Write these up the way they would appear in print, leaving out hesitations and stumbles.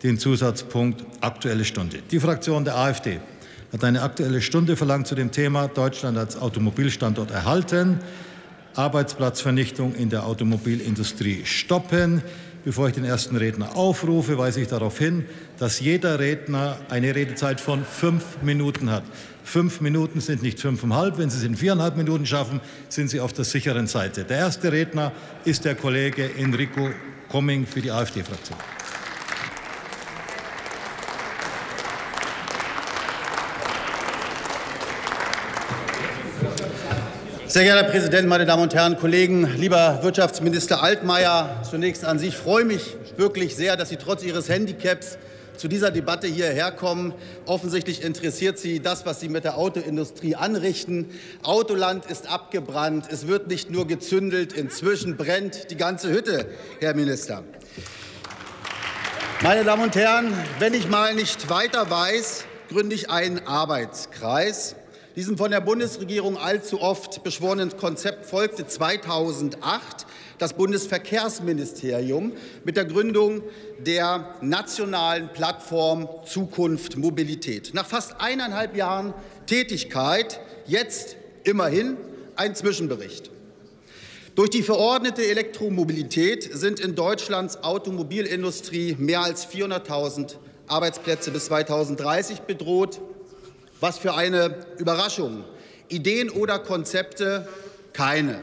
den Zusatzpunkt Aktuelle Stunde. Die Fraktion der AfD hat eine Aktuelle Stunde verlangt zu dem Thema Deutschland als Automobilstandort erhalten, Arbeitsplatzvernichtung in der Automobilindustrie stoppen. Bevor ich den ersten Redner aufrufe, weise ich darauf hin, dass jeder Redner eine Redezeit von 5 Minuten hat. 5 Minuten sind nicht 5,5. Wenn Sie es in 4,5 Minuten schaffen, sind Sie auf der sicheren Seite. Der erste Redner ist der Kollege Enrico Komming für die AfD-Fraktion. Sehr geehrter Herr Präsident, meine Damen und Herren, Kollegen! Lieber Wirtschaftsminister Altmaier, zunächst an Sie. Ich freue mich wirklich sehr, dass Sie trotz Ihres Handicaps zu dieser Debatte hierher kommen. Offensichtlich interessiert Sie das, was Sie mit der Autoindustrie anrichten. Autoland ist abgebrannt. Es wird nicht nur gezündelt, inzwischen brennt die ganze Hütte, Herr Minister. Meine Damen und Herren, wenn ich mal nicht weiter weiß, gründe ich einen Arbeitskreis. Diesem von der Bundesregierung allzu oft beschworenen Konzept folgte 2008 das Bundesverkehrsministerium mit der Gründung der nationalen Plattform Zukunft Mobilität. Nach fast 1,5 Jahren Tätigkeit jetzt immerhin ein Zwischenbericht. Durch die verordnete Elektromobilität sind in Deutschlands Automobilindustrie mehr als 400.000 Arbeitsplätze bis 2030 bedroht. Was für eine Überraschung. Ideen oder Konzepte? Keine.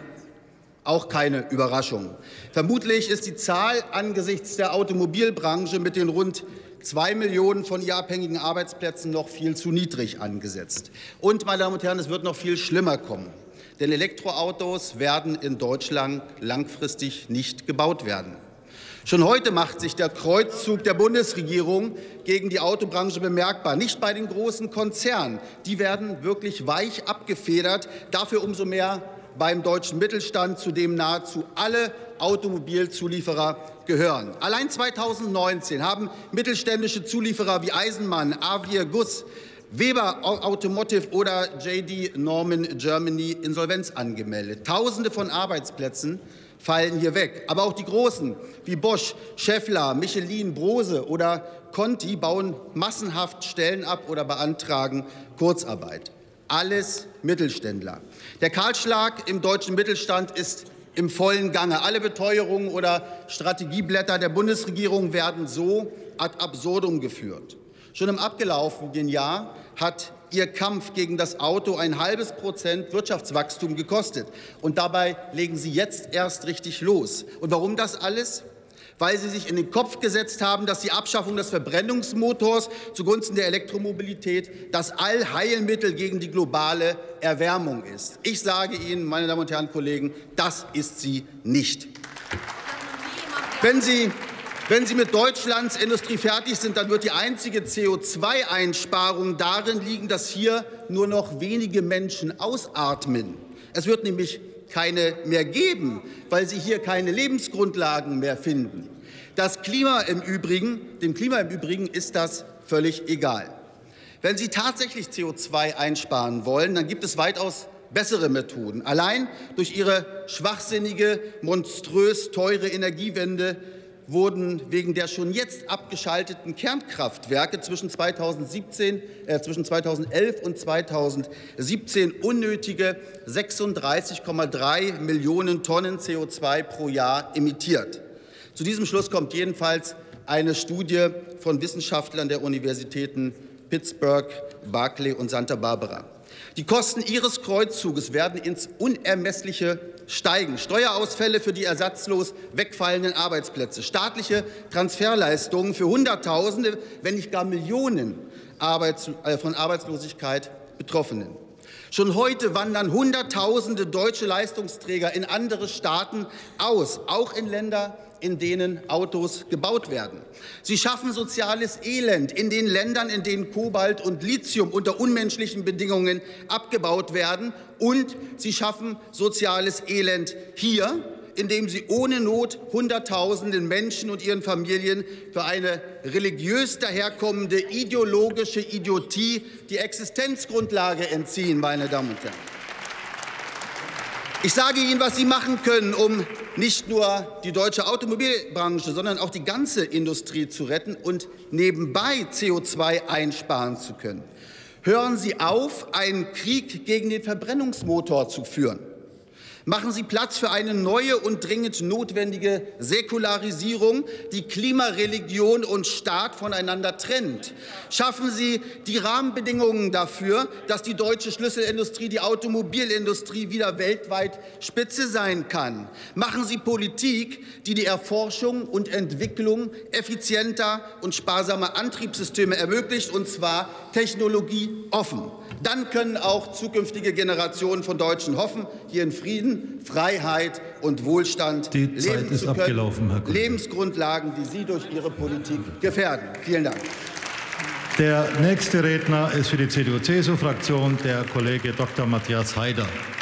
Auch keine Überraschung. Vermutlich ist die Zahl angesichts der Automobilbranche mit den rund 2 Millionen von ihr abhängigen Arbeitsplätzen noch viel zu niedrig angesetzt. Und, meine Damen und Herren, es wird noch viel schlimmer kommen. Denn Elektroautos werden in Deutschland langfristig nicht gebaut werden. Schon heute macht sich der Kreuzzug der Bundesregierung gegen die Autobranche bemerkbar. Nicht bei den großen Konzernen. Die werden wirklich weich abgefedert. Dafür umso mehr beim deutschen Mittelstand, zu dem nahezu alle Automobilzulieferer gehören. Allein 2019 haben mittelständische Zulieferer wie Eisenmann, Avir Guss, Weber Automotive oder JD Norman Germany Insolvenz angemeldet. Tausende von Arbeitsplätzen fallen hier weg. Aber auch die Großen wie Bosch, Schaeffler, Michelin, Brose oder Conti bauen massenhaft Stellen ab oder beantragen Kurzarbeit. Alles Mittelständler. Der Kahlschlag im deutschen Mittelstand ist im vollen Gange. Alle Beteuerungen oder Strategieblätter der Bundesregierung werden so ad absurdum geführt. Schon im abgelaufenen Jahr hat Ihr Kampf gegen das Auto 0,5% Wirtschaftswachstum gekostet. Und dabei legen Sie jetzt erst richtig los. Und warum das alles? Weil Sie sich in den Kopf gesetzt haben, dass die Abschaffung des Verbrennungsmotors zugunsten der Elektromobilität das Allheilmittel gegen die globale Erwärmung ist. Ich sage Ihnen, meine Damen und Herren Kollegen, das ist sie nicht. Wenn Sie mit Deutschlands Industrie fertig sind, dann wird die einzige CO2-Einsparung darin liegen, dass hier nur noch wenige Menschen ausatmen. Es wird nämlich keine mehr geben, weil Sie hier keine Lebensgrundlagen mehr finden. Dem Klima im Übrigen ist das völlig egal. Wenn Sie tatsächlich CO2 einsparen wollen, dann gibt es weitaus bessere Methoden. Allein durch Ihre schwachsinnige, monströs teure Energiewende wurden wegen der schon jetzt abgeschalteten Kernkraftwerke zwischen 2011 und 2017 unnötige 36,3 Millionen Tonnen CO2 pro Jahr emittiert. Zu diesem Schluss kommt jedenfalls eine Studie von Wissenschaftlern der Universitäten Pittsburgh, Berkeley und Santa Barbara. Die Kosten Ihres Kreuzzuges werden ins Unermessliche steigen. Steuerausfälle für die ersatzlos wegfallenden Arbeitsplätze, staatliche Transferleistungen für Hunderttausende, wenn nicht gar Millionen von Arbeitslosigkeit Betroffenen. Schon heute wandern Hunderttausende deutsche Leistungsträger in andere Staaten aus, auch in Länder, in denen Autos gebaut werden. Sie schaffen soziales Elend in den Ländern, in denen Kobalt und Lithium unter unmenschlichen Bedingungen abgebaut werden. Und sie schaffen soziales Elend hier, indem sie ohne Not Hunderttausenden Menschen und ihren Familien für eine religiös daherkommende ideologische Idiotie die Existenzgrundlage entziehen, meine Damen und Herren. Ich sage Ihnen, was Sie machen können, um nicht nur die deutsche Automobilbranche, sondern auch die ganze Industrie zu retten und nebenbei CO2 einsparen zu können. Hören Sie auf, einen Krieg gegen den Verbrennungsmotor zu führen. Machen Sie Platz für eine neue und dringend notwendige Säkularisierung, die Klimareligion und Staat voneinander trennt. Schaffen Sie die Rahmenbedingungen dafür, dass die deutsche Schlüsselindustrie, die Automobilindustrie, wieder weltweit Spitze sein kann. Machen Sie Politik, die die Erforschung und Entwicklung effizienter und sparsamer Antriebssysteme ermöglicht, und zwar technologieoffen. Dann können auch zukünftige Generationen von Deutschen hoffen, hier in Frieden, Freiheit und Wohlstand leben zu können. Lebensgrundlagen, die Sie durch Ihre Politik gefährden. Vielen Dank. Der nächste Redner ist für die CDU-CSU-Fraktion der Kollege Dr. Matthias Haider.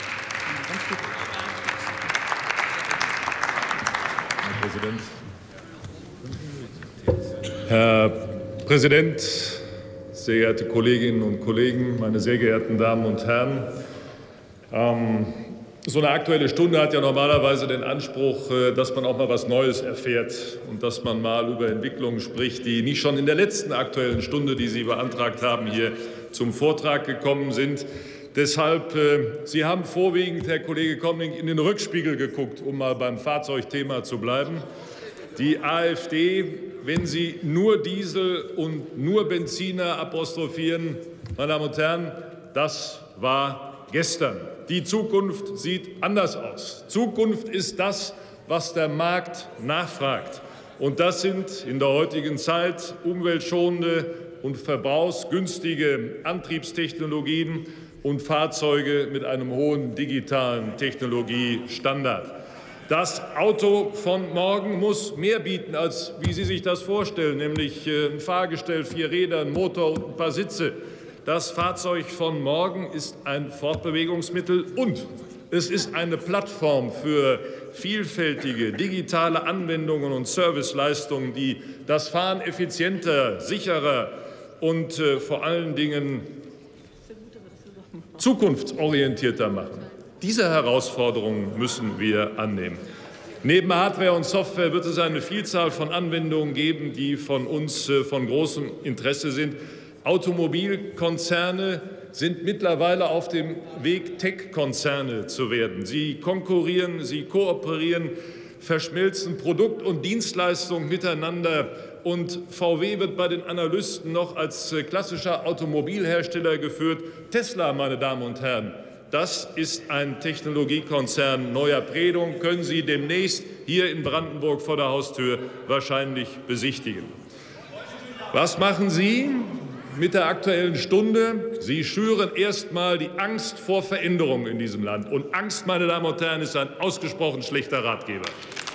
Herr Präsident, sehr geehrte Kolleginnen und Kollegen, meine sehr geehrten Damen und Herren! So eine Aktuelle Stunde hat ja normalerweise den Anspruch, dass man auch mal was Neues erfährt und dass man mal über Entwicklungen spricht, die nicht schon in der letzten Aktuellen Stunde, die Sie beantragt haben, hier zum Vortrag gekommen sind. Deshalb, Sie haben vorwiegend, Herr Kollege Coming, in den Rückspiegel geguckt, um mal beim Fahrzeugthema zu bleiben. Die AfD, wenn Sie nur Diesel und nur Benziner apostrophieren, meine Damen und Herren, das war gestern. Die Zukunft sieht anders aus. Zukunft ist das, was der Markt nachfragt. Und das sind in der heutigen Zeit umweltschonende und verbrauchsgünstige Antriebstechnologien und Fahrzeuge mit einem hohen digitalen Technologiestandard. Das Auto von morgen muss mehr bieten, als wie Sie sich das vorstellen, nämlich ein Fahrgestell, 4 Räder, ein Motor und ein paar Sitze. Das Fahrzeug von morgen ist ein Fortbewegungsmittel und es ist eine Plattform für vielfältige digitale Anwendungen und Serviceleistungen, die das Fahren effizienter, sicherer und vor allen Dingen zukunftsorientierter machen. Diese Herausforderungen müssen wir annehmen. Neben Hardware und Software wird es eine Vielzahl von Anwendungen geben, die von uns von großem Interesse sind. Automobilkonzerne sind mittlerweile auf dem Weg, Tech-Konzerne zu werden. Sie konkurrieren, sie kooperieren, verschmelzen Produkt und Dienstleistung miteinander. Und VW wird bei den Analysten noch als klassischer Automobilhersteller geführt. Tesla, meine Damen und Herren, das ist ein Technologiekonzern neuer Prägung, können Sie demnächst hier in Brandenburg vor der Haustür wahrscheinlich besichtigen. Was machen Sie mit der Aktuellen Stunde? Sie schüren erst mal die Angst vor Veränderung in diesem Land. Und Angst, meine Damen und Herren, ist ein ausgesprochen schlechter Ratgeber.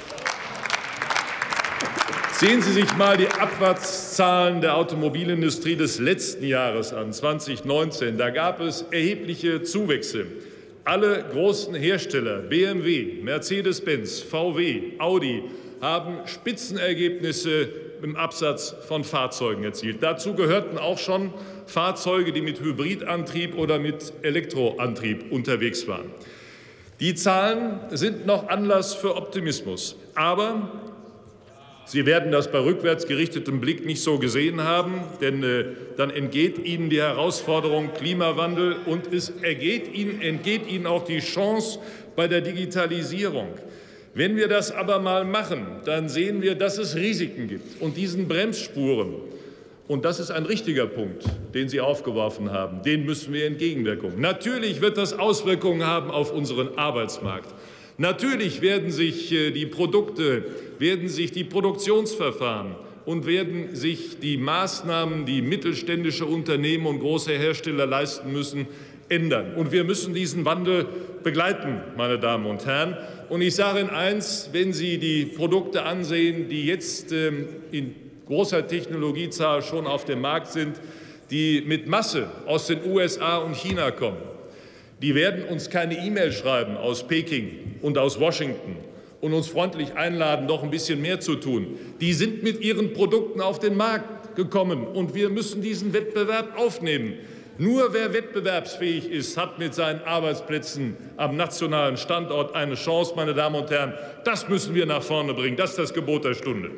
Sehen Sie sich mal die Abwärtszahlen der Automobilindustrie des letzten Jahres an, 2019. Da gab es erhebliche Zuwächse. Alle großen Hersteller, BMW, Mercedes-Benz, VW, Audi, haben Spitzenergebnisse im Absatz von Fahrzeugen erzielt. Dazu gehörten auch schon Fahrzeuge, die mit Hybridantrieb oder mit Elektroantrieb unterwegs waren. Die Zahlen sind noch Anlass für Optimismus. Aber Sie werden das bei rückwärts gerichtetem Blick nicht so gesehen haben, denn dann entgeht Ihnen die Herausforderung Klimawandel und es entgeht Ihnen auch die Chance bei der Digitalisierung. Wenn wir das aber mal machen, dann sehen wir, dass es Risiken gibt. Und diesen Bremsspuren, und das ist ein richtiger Punkt, den Sie aufgeworfen haben, den müssen wir entgegenwirken. Natürlich wird das Auswirkungen haben auf unseren Arbeitsmarkt. Natürlich werden sich die Produkte, werden sich die Produktionsverfahren und werden sich die Maßnahmen, die mittelständische Unternehmen und große Hersteller leisten müssen, ändern. Und wir müssen diesen Wandel begleiten, meine Damen und Herren. Und ich sage Ihnen eins, wenn Sie die Produkte ansehen, die jetzt in großer Technologiezahl schon auf dem Markt sind, die mit Masse aus den USA und China kommen, die werden uns keine E-Mail schreiben aus Peking und aus Washington und uns freundlich einladen, noch ein bisschen mehr zu tun. Die sind mit ihren Produkten auf den Markt gekommen, und wir müssen diesen Wettbewerb aufnehmen. Nur wer wettbewerbsfähig ist, hat mit seinen Arbeitsplätzen am nationalen Standort eine Chance, meine Damen und Herren. Das müssen wir nach vorne bringen. Das ist das Gebot der Stunde.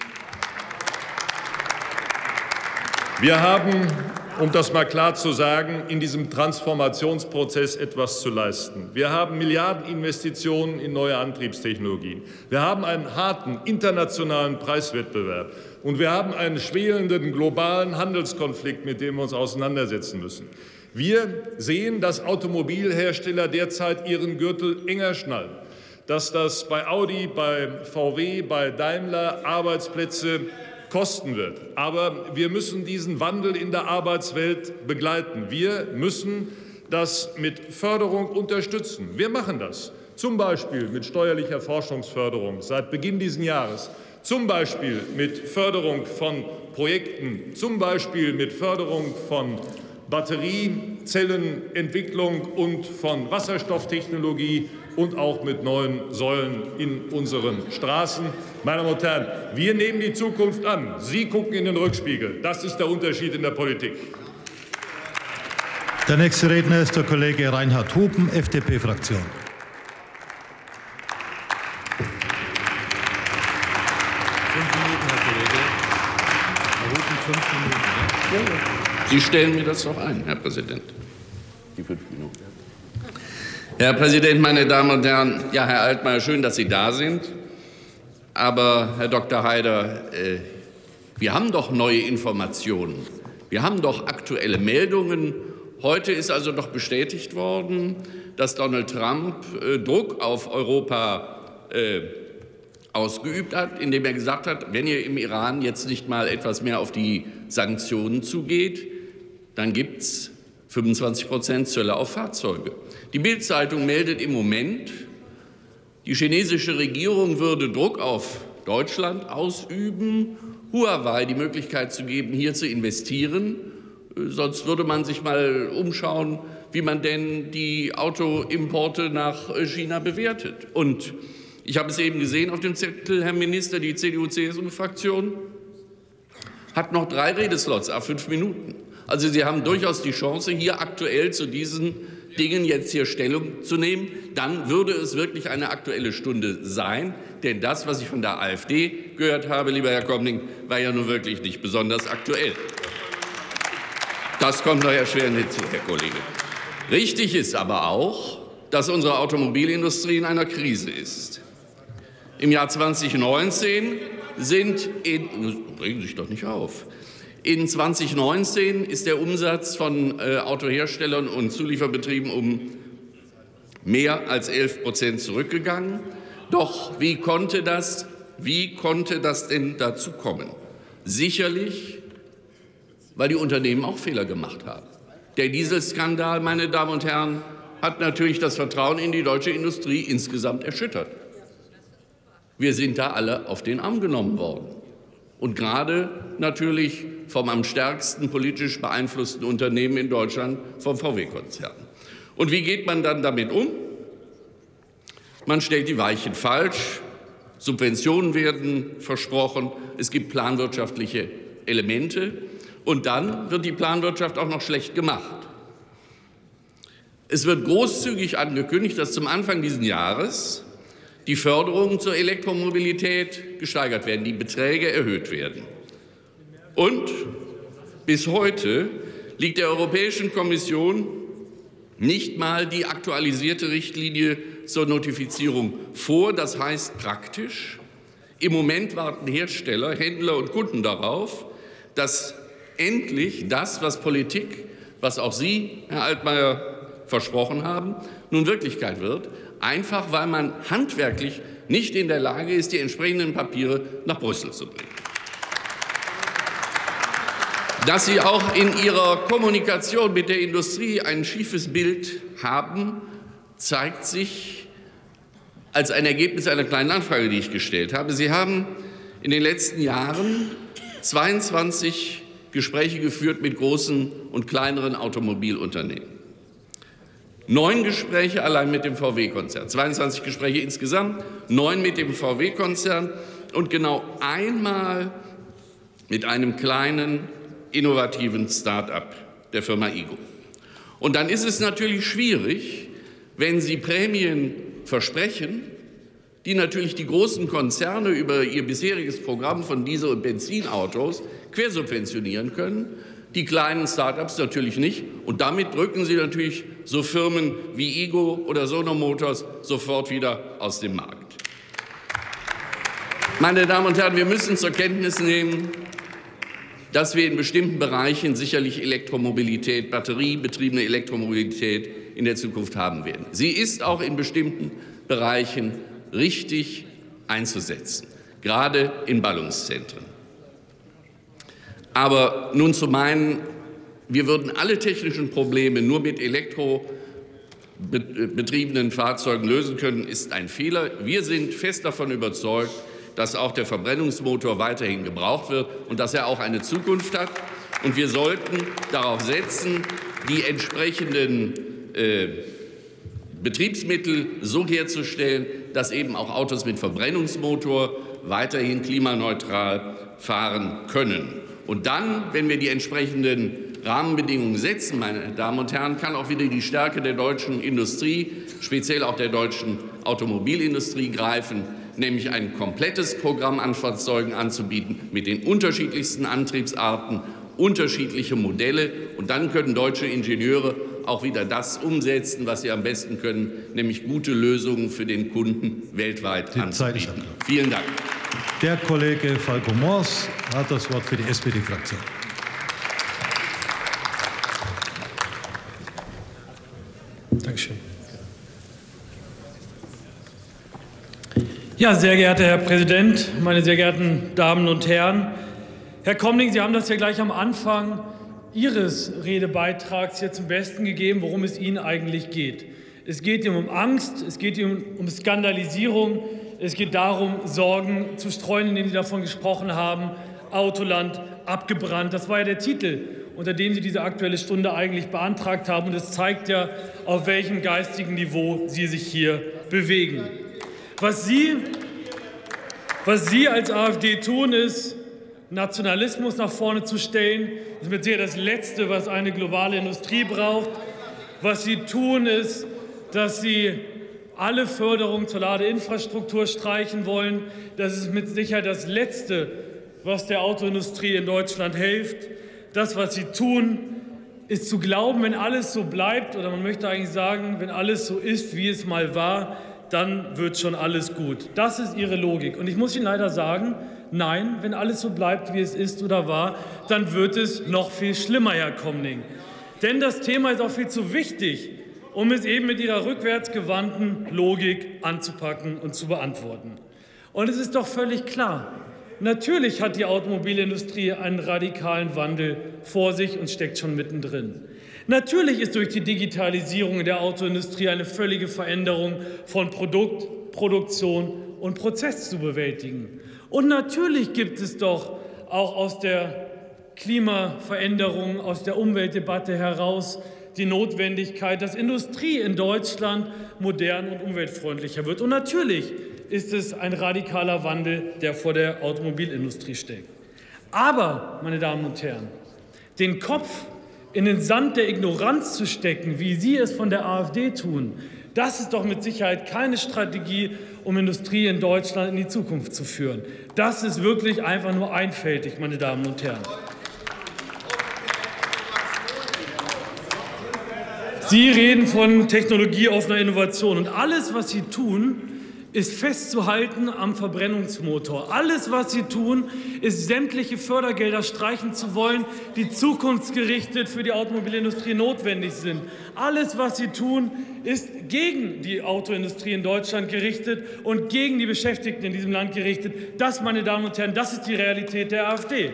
Wir haben, um das mal klar zu sagen, in diesem Transformationsprozess etwas zu leisten. Wir haben Milliardeninvestitionen in neue Antriebstechnologien. Wir haben einen harten internationalen Preiswettbewerb. Und wir haben einen schwelenden globalen Handelskonflikt, mit dem wir uns auseinandersetzen müssen. Wir sehen, dass Automobilhersteller derzeit ihren Gürtel enger schnallen, dass das bei Audi, bei VW, bei Daimler Arbeitsplätze kosten wird. Aber wir müssen diesen Wandel in der Arbeitswelt begleiten. Wir müssen das mit Förderung unterstützen. Wir machen das, zum Beispiel mit steuerlicher Forschungsförderung seit Beginn dieses Jahres. Zum Beispiel mit Förderung von Projekten, zum Beispiel mit Förderung von Batteriezellenentwicklung und von Wasserstofftechnologie und auch mit neuen Säulen in unseren Straßen. Meine Damen und Herren, wir nehmen die Zukunft an. Sie gucken in den Rückspiegel. Das ist der Unterschied in der Politik. Der nächste Redner ist der Kollege Reinhard Hupen, FDP-Fraktion. Sie stellen mir das doch ein, Herr Präsident. Die 5 Minuten. Herr Präsident, meine Damen und Herren! Ja, Herr Altmaier, schön, dass Sie da sind. Aber, Herr Dr. Haider, wir haben doch neue Informationen. Wir haben doch aktuelle Meldungen. Heute ist also doch bestätigt worden, dass Donald Trump Druck auf Europa ausgeübt hat, indem er gesagt hat, wenn ihr im Iran jetzt nicht mal etwas mehr auf die Sanktionen zugeht, dann gibt es 25% Zölle auf Fahrzeuge. Die Bild-Zeitung meldet im Moment, die chinesische Regierung würde Druck auf Deutschland ausüben, Huawei die Möglichkeit zu geben, hier zu investieren. Sonst würde man sich mal umschauen, wie man denn die Autoimporte nach China bewertet. Und ich habe es eben gesehen auf dem Zettel, Herr Minister, die CDU-CSU-Fraktion hat noch 3 Redeslots à 5 Minuten. Also Sie haben durchaus die Chance, hier aktuell zu diesen Dingen jetzt hier Stellung zu nehmen. Dann würde es wirklich eine Aktuelle Stunde sein. Denn das, was ich von der AfD gehört habe, lieber Herr Komning, war ja nun wirklich nicht besonders aktuell. Das kommt noch erschwerend hinzu, Herr Kollege. Richtig ist aber auch, dass unsere Automobilindustrie in einer Krise ist. Im Jahr 2019 regen Sie sich doch nicht auf. In 2019 ist der Umsatz von Autoherstellern und Zulieferbetrieben um mehr als 11% zurückgegangen. Doch wie konnte das denn dazu kommen? Sicherlich, weil die Unternehmen auch Fehler gemacht haben. Der Dieselskandal, meine Damen und Herren, hat natürlich das Vertrauen in die deutsche Industrie insgesamt erschüttert. Wir sind da alle auf den Arm genommen worden. Und gerade natürlich vom am stärksten politisch beeinflussten Unternehmen in Deutschland, vom VW-Konzern. Und wie geht man dann damit um? Man stellt die Weichen falsch, Subventionen werden versprochen, es gibt planwirtschaftliche Elemente und dann wird die Planwirtschaft auch noch schlecht gemacht. Es wird großzügig angekündigt, dass zum Anfang dieses Jahres die Förderungen zur Elektromobilität gesteigert werden, die Beträge erhöht werden. Und bis heute liegt der Europäischen Kommission nicht mal die aktualisierte Richtlinie zur Notifizierung vor. Das heißt praktisch, im Moment warten Hersteller, Händler und Kunden darauf, dass endlich das, was Politik, was auch Sie, Herr Altmaier, versprochen haben, nun Wirklichkeit wird, einfach weil man handwerklich nicht in der Lage ist, die entsprechenden Papiere nach Brüssel zu bringen. Dass Sie auch in Ihrer Kommunikation mit der Industrie ein schiefes Bild haben, zeigt sich als ein Ergebnis einer kleinen Anfrage, die ich gestellt habe. Sie haben in den letzten Jahren 22 Gespräche geführt mit großen und kleineren Automobilunternehmen. 9 Gespräche allein mit dem VW-Konzern, 22 Gespräche insgesamt, 9 mit dem VW-Konzern und genau einmal mit einem kleinen, innovativen Start-up der Firma IGO. Und dann ist es natürlich schwierig, wenn Sie Prämien versprechen, die natürlich die großen Konzerne über ihr bisheriges Programm von Diesel- und Benzinautos quersubventionieren können, die kleinen Start-ups natürlich nicht. Und damit drücken Sie natürlich so Firmen wie IGO oder Sono Motors sofort wieder aus dem Markt. Meine Damen und Herren, wir müssen zur Kenntnis nehmen, dass wir in bestimmten Bereichen sicherlich Elektromobilität, batteriebetriebene Elektromobilität in der Zukunft haben werden. Sie ist auch in bestimmten Bereichen richtig einzusetzen, gerade in Ballungszentren. Aber nun zu meinen, wir würden alle technischen Probleme nur mit elektrobetriebenen Fahrzeugen lösen können, ist ein Fehler. Wir sind fest davon überzeugt, dass auch der Verbrennungsmotor weiterhin gebraucht wird und dass er auch eine Zukunft hat. Und wir sollten darauf setzen, die entsprechenden Betriebsmittel so herzustellen, dass eben auch Autos mit Verbrennungsmotor weiterhin klimaneutral fahren können. Und dann, wenn wir die entsprechenden Rahmenbedingungen setzen, meine Damen und Herren, kann auch wieder die Stärke der deutschen Industrie, speziell auch der deutschen Automobilindustrie greifen, nämlich ein komplettes Programm an Fahrzeugen anzubieten mit den unterschiedlichsten Antriebsarten, unterschiedliche Modelle. Und dann können deutsche Ingenieure auch wieder das umsetzen, was sie am besten können, nämlich gute Lösungen für den Kunden weltweit anzubieten. Vielen Dank. Der Kollege Falco Moors hat das Wort für die SPD-Fraktion. Dankeschön. Ja, sehr geehrter Herr Präsident, meine sehr geehrten Damen und Herren. Herr Comling, Sie haben das ja gleich am Anfang Ihres Redebeitrags hier zum Besten gegeben, worum es Ihnen eigentlich geht. Es geht Ihnen um Angst, es geht Ihnen um Skandalisierung, es geht darum, Sorgen zu streuen, indem Sie davon gesprochen haben, Autoland abgebrannt. Das war ja der Titel, unter dem Sie diese Aktuelle Stunde eigentlich beantragt haben. Und es zeigt ja, auf welchem geistigen Niveau Sie sich hier bewegen. Was Sie als AfD tun, ist, Nationalismus nach vorne zu stellen. Das ist mit Sicherheit das Letzte, was eine globale Industrie braucht. Was Sie tun, ist, dass Sie alle Förderung zur Ladeinfrastruktur streichen wollen. Das ist mit Sicherheit das Letzte, was der Autoindustrie in Deutschland hilft. Das, was Sie tun, ist zu glauben, wenn alles so bleibt, oder man möchte eigentlich sagen, wenn alles so ist, wie es mal war, dann wird schon alles gut. Das ist Ihre Logik. Und ich muss Ihnen leider sagen, nein, wenn alles so bleibt, wie es ist oder war, dann wird es noch viel schlimmer, Herr Comling. Denn das Thema ist auch viel zu wichtig, um es eben mit Ihrer rückwärtsgewandten Logik anzupacken und zu beantworten. Und es ist doch völlig klar, natürlich hat die Automobilindustrie einen radikalen Wandel vor sich und steckt schon mittendrin. Natürlich ist durch die Digitalisierung in der Autoindustrie eine völlige Veränderung von Produkt, Produktion und Prozess zu bewältigen. Und natürlich gibt es doch auch aus der Klimaveränderung, aus der Umweltdebatte heraus die Notwendigkeit, dass Industrie in Deutschland modern und umweltfreundlicher wird. Und natürlich ist es ein radikaler Wandel, der vor der Automobilindustrie steckt. Aber, meine Damen und Herren, den Kopf in den Sand der Ignoranz zu stecken, wie Sie es von der AfD tun, das ist doch mit Sicherheit keine Strategie, um Industrie in Deutschland in die Zukunft zu führen. Das ist wirklich einfach nur einfältig, meine Damen und Herren. Sie reden von technologieoffener Innovation, und alles, was Sie tun, ist festzuhalten am Verbrennungsmotor. Alles, was Sie tun, ist sämtliche Fördergelder streichen zu wollen, die zukunftsgerichtet für die Automobilindustrie notwendig sind. Alles, was Sie tun, ist gegen die Autoindustrie in Deutschland gerichtet und gegen die Beschäftigten in diesem Land gerichtet. Das, meine Damen und Herren, das ist die Realität der AfD.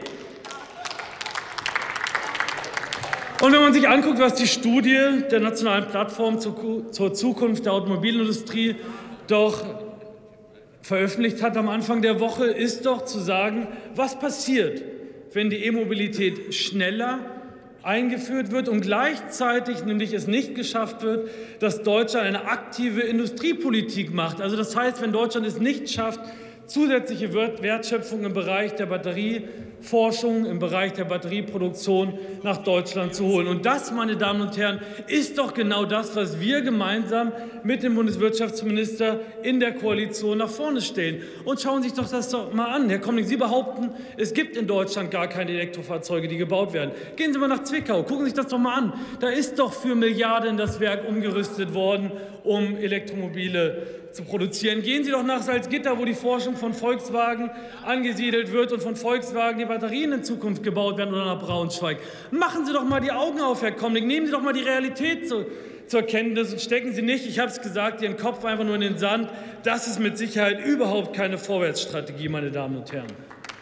Und wenn man sich anguckt, was die Studie der Nationalen Plattform zur Zukunft der Automobilindustrie doch veröffentlicht hat am Anfang der Woche, ist doch zu sagen, was passiert, wenn die E-Mobilität schneller eingeführt wird und gleichzeitig nämlich es nicht geschafft wird, dass Deutschland eine aktive Industriepolitik macht. Also das heißt, wenn Deutschland es nicht schafft, zusätzliche Wertschöpfung im Bereich der Batterie- Forschung im Bereich der Batterieproduktion nach Deutschland zu holen. Und das, meine Damen und Herren, ist doch genau das, was wir gemeinsam mit dem Bundeswirtschaftsminister in der Koalition nach vorne stellen. Und schauen Sie sich doch das doch mal an. Herr Komming, Sie behaupten, es gibt in Deutschland gar keine Elektrofahrzeuge, die gebaut werden. Gehen Sie mal nach Zwickau, gucken Sie sich das doch mal an. Da ist doch für Milliarden das Werk umgerüstet worden, um Elektromobile zu produzieren. Gehen Sie doch nach Salzgitter, wo die Forschung von Volkswagen angesiedelt wird und von Volkswagen die Batterien in Zukunft gebaut werden, oder nach Braunschweig. Machen Sie doch mal die Augen auf, Herr Komming. Nehmen Sie doch mal die Realität zur Kenntnis und stecken Sie nicht, ich habe es gesagt, Ihren Kopf einfach nur in den Sand. Das ist mit Sicherheit überhaupt keine Vorwärtsstrategie, meine Damen und Herren.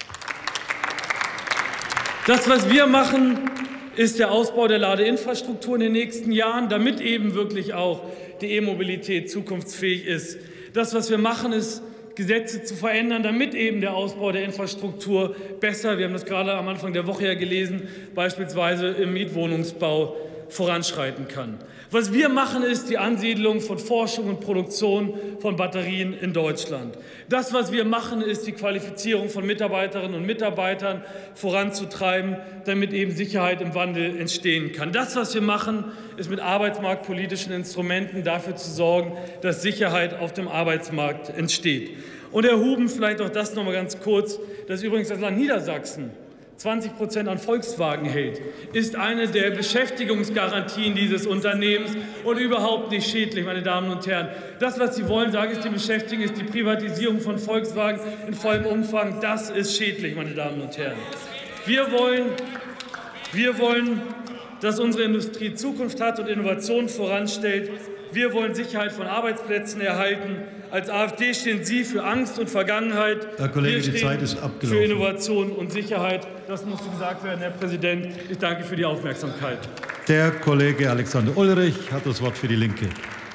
Das, was wir machen, ist der Ausbau der Ladeinfrastruktur in den nächsten Jahren, damit eben wirklich auch die E-Mobilität zukunftsfähig ist. Das, was wir machen, ist, Gesetze zu verändern, damit eben der Ausbau der Infrastruktur besser, wir haben das gerade am Anfang der Woche ja gelesen, beispielsweise im Mietwohnungsbau voranschreiten kann. Was wir machen, ist die Ansiedlung von Forschung und Produktion von Batterien in Deutschland. Das, was wir machen, ist die Qualifizierung von Mitarbeiterinnen und Mitarbeitern voranzutreiben, damit eben Sicherheit im Wandel entstehen kann. Das, was wir machen, ist mit arbeitsmarktpolitischen Instrumenten dafür zu sorgen, dass Sicherheit auf dem Arbeitsmarkt entsteht. Und Herr Huben, vielleicht auch das noch mal ganz kurz, dass übrigens das Land Niedersachsen 20% an Volkswagen hält, ist eine der Beschäftigungsgarantien dieses Unternehmens und überhaupt nicht schädlich, meine Damen und Herren. Das, was Sie wollen, sage ich, die Beschäftigung ist die Privatisierung von Volkswagen in vollem Umfang. Das ist schädlich, meine Damen und Herren. Wir wollen, dass unsere Industrie Zukunft hat und Innovation voranstellt. Wir wollen Sicherheit von Arbeitsplätzen erhalten. Als AfD stehen Sie für Angst und Vergangenheit. Herr Kollege, wir stehen die Zeit ist abgelaufen. Für Innovation und Sicherheit. Das musste gesagt werden, Herr Präsident. Ich danke für die Aufmerksamkeit. Der Kollege Alexander Ulrich hat das Wort für die Linke.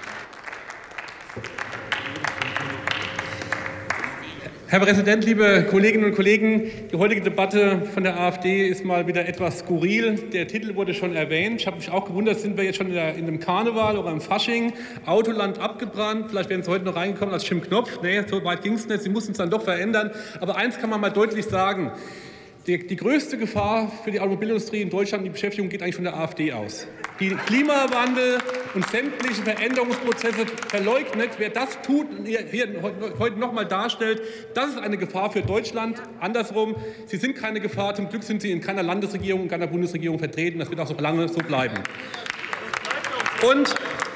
Herr Präsident, liebe Kolleginnen und Kollegen! Die heutige Debatte von der AfD ist mal wieder etwas skurril. Der Titel wurde schon erwähnt. Ich habe mich auch gewundert, sind wir jetzt schon in einem Karneval oder im Fasching? Autoland abgebrannt. Vielleicht wären Sie heute noch reingekommen als Jim Knopf. Nee, so weit ging es nicht. Sie mussten es dann doch verändern. Aber eins kann man mal deutlich sagen. Die größte Gefahr für die Automobilindustrie in Deutschland und die Beschäftigung geht eigentlich von der AfD aus. Die Klimawandel und sämtliche Veränderungsprozesse verleugnet. Wer das tut und hier heute noch mal darstellt, das ist eine Gefahr für Deutschland. Andersrum, Sie sind keine Gefahr. Zum Glück sind Sie in keiner Landesregierung, in keiner Bundesregierung vertreten. Das wird auch so lange so bleiben. Und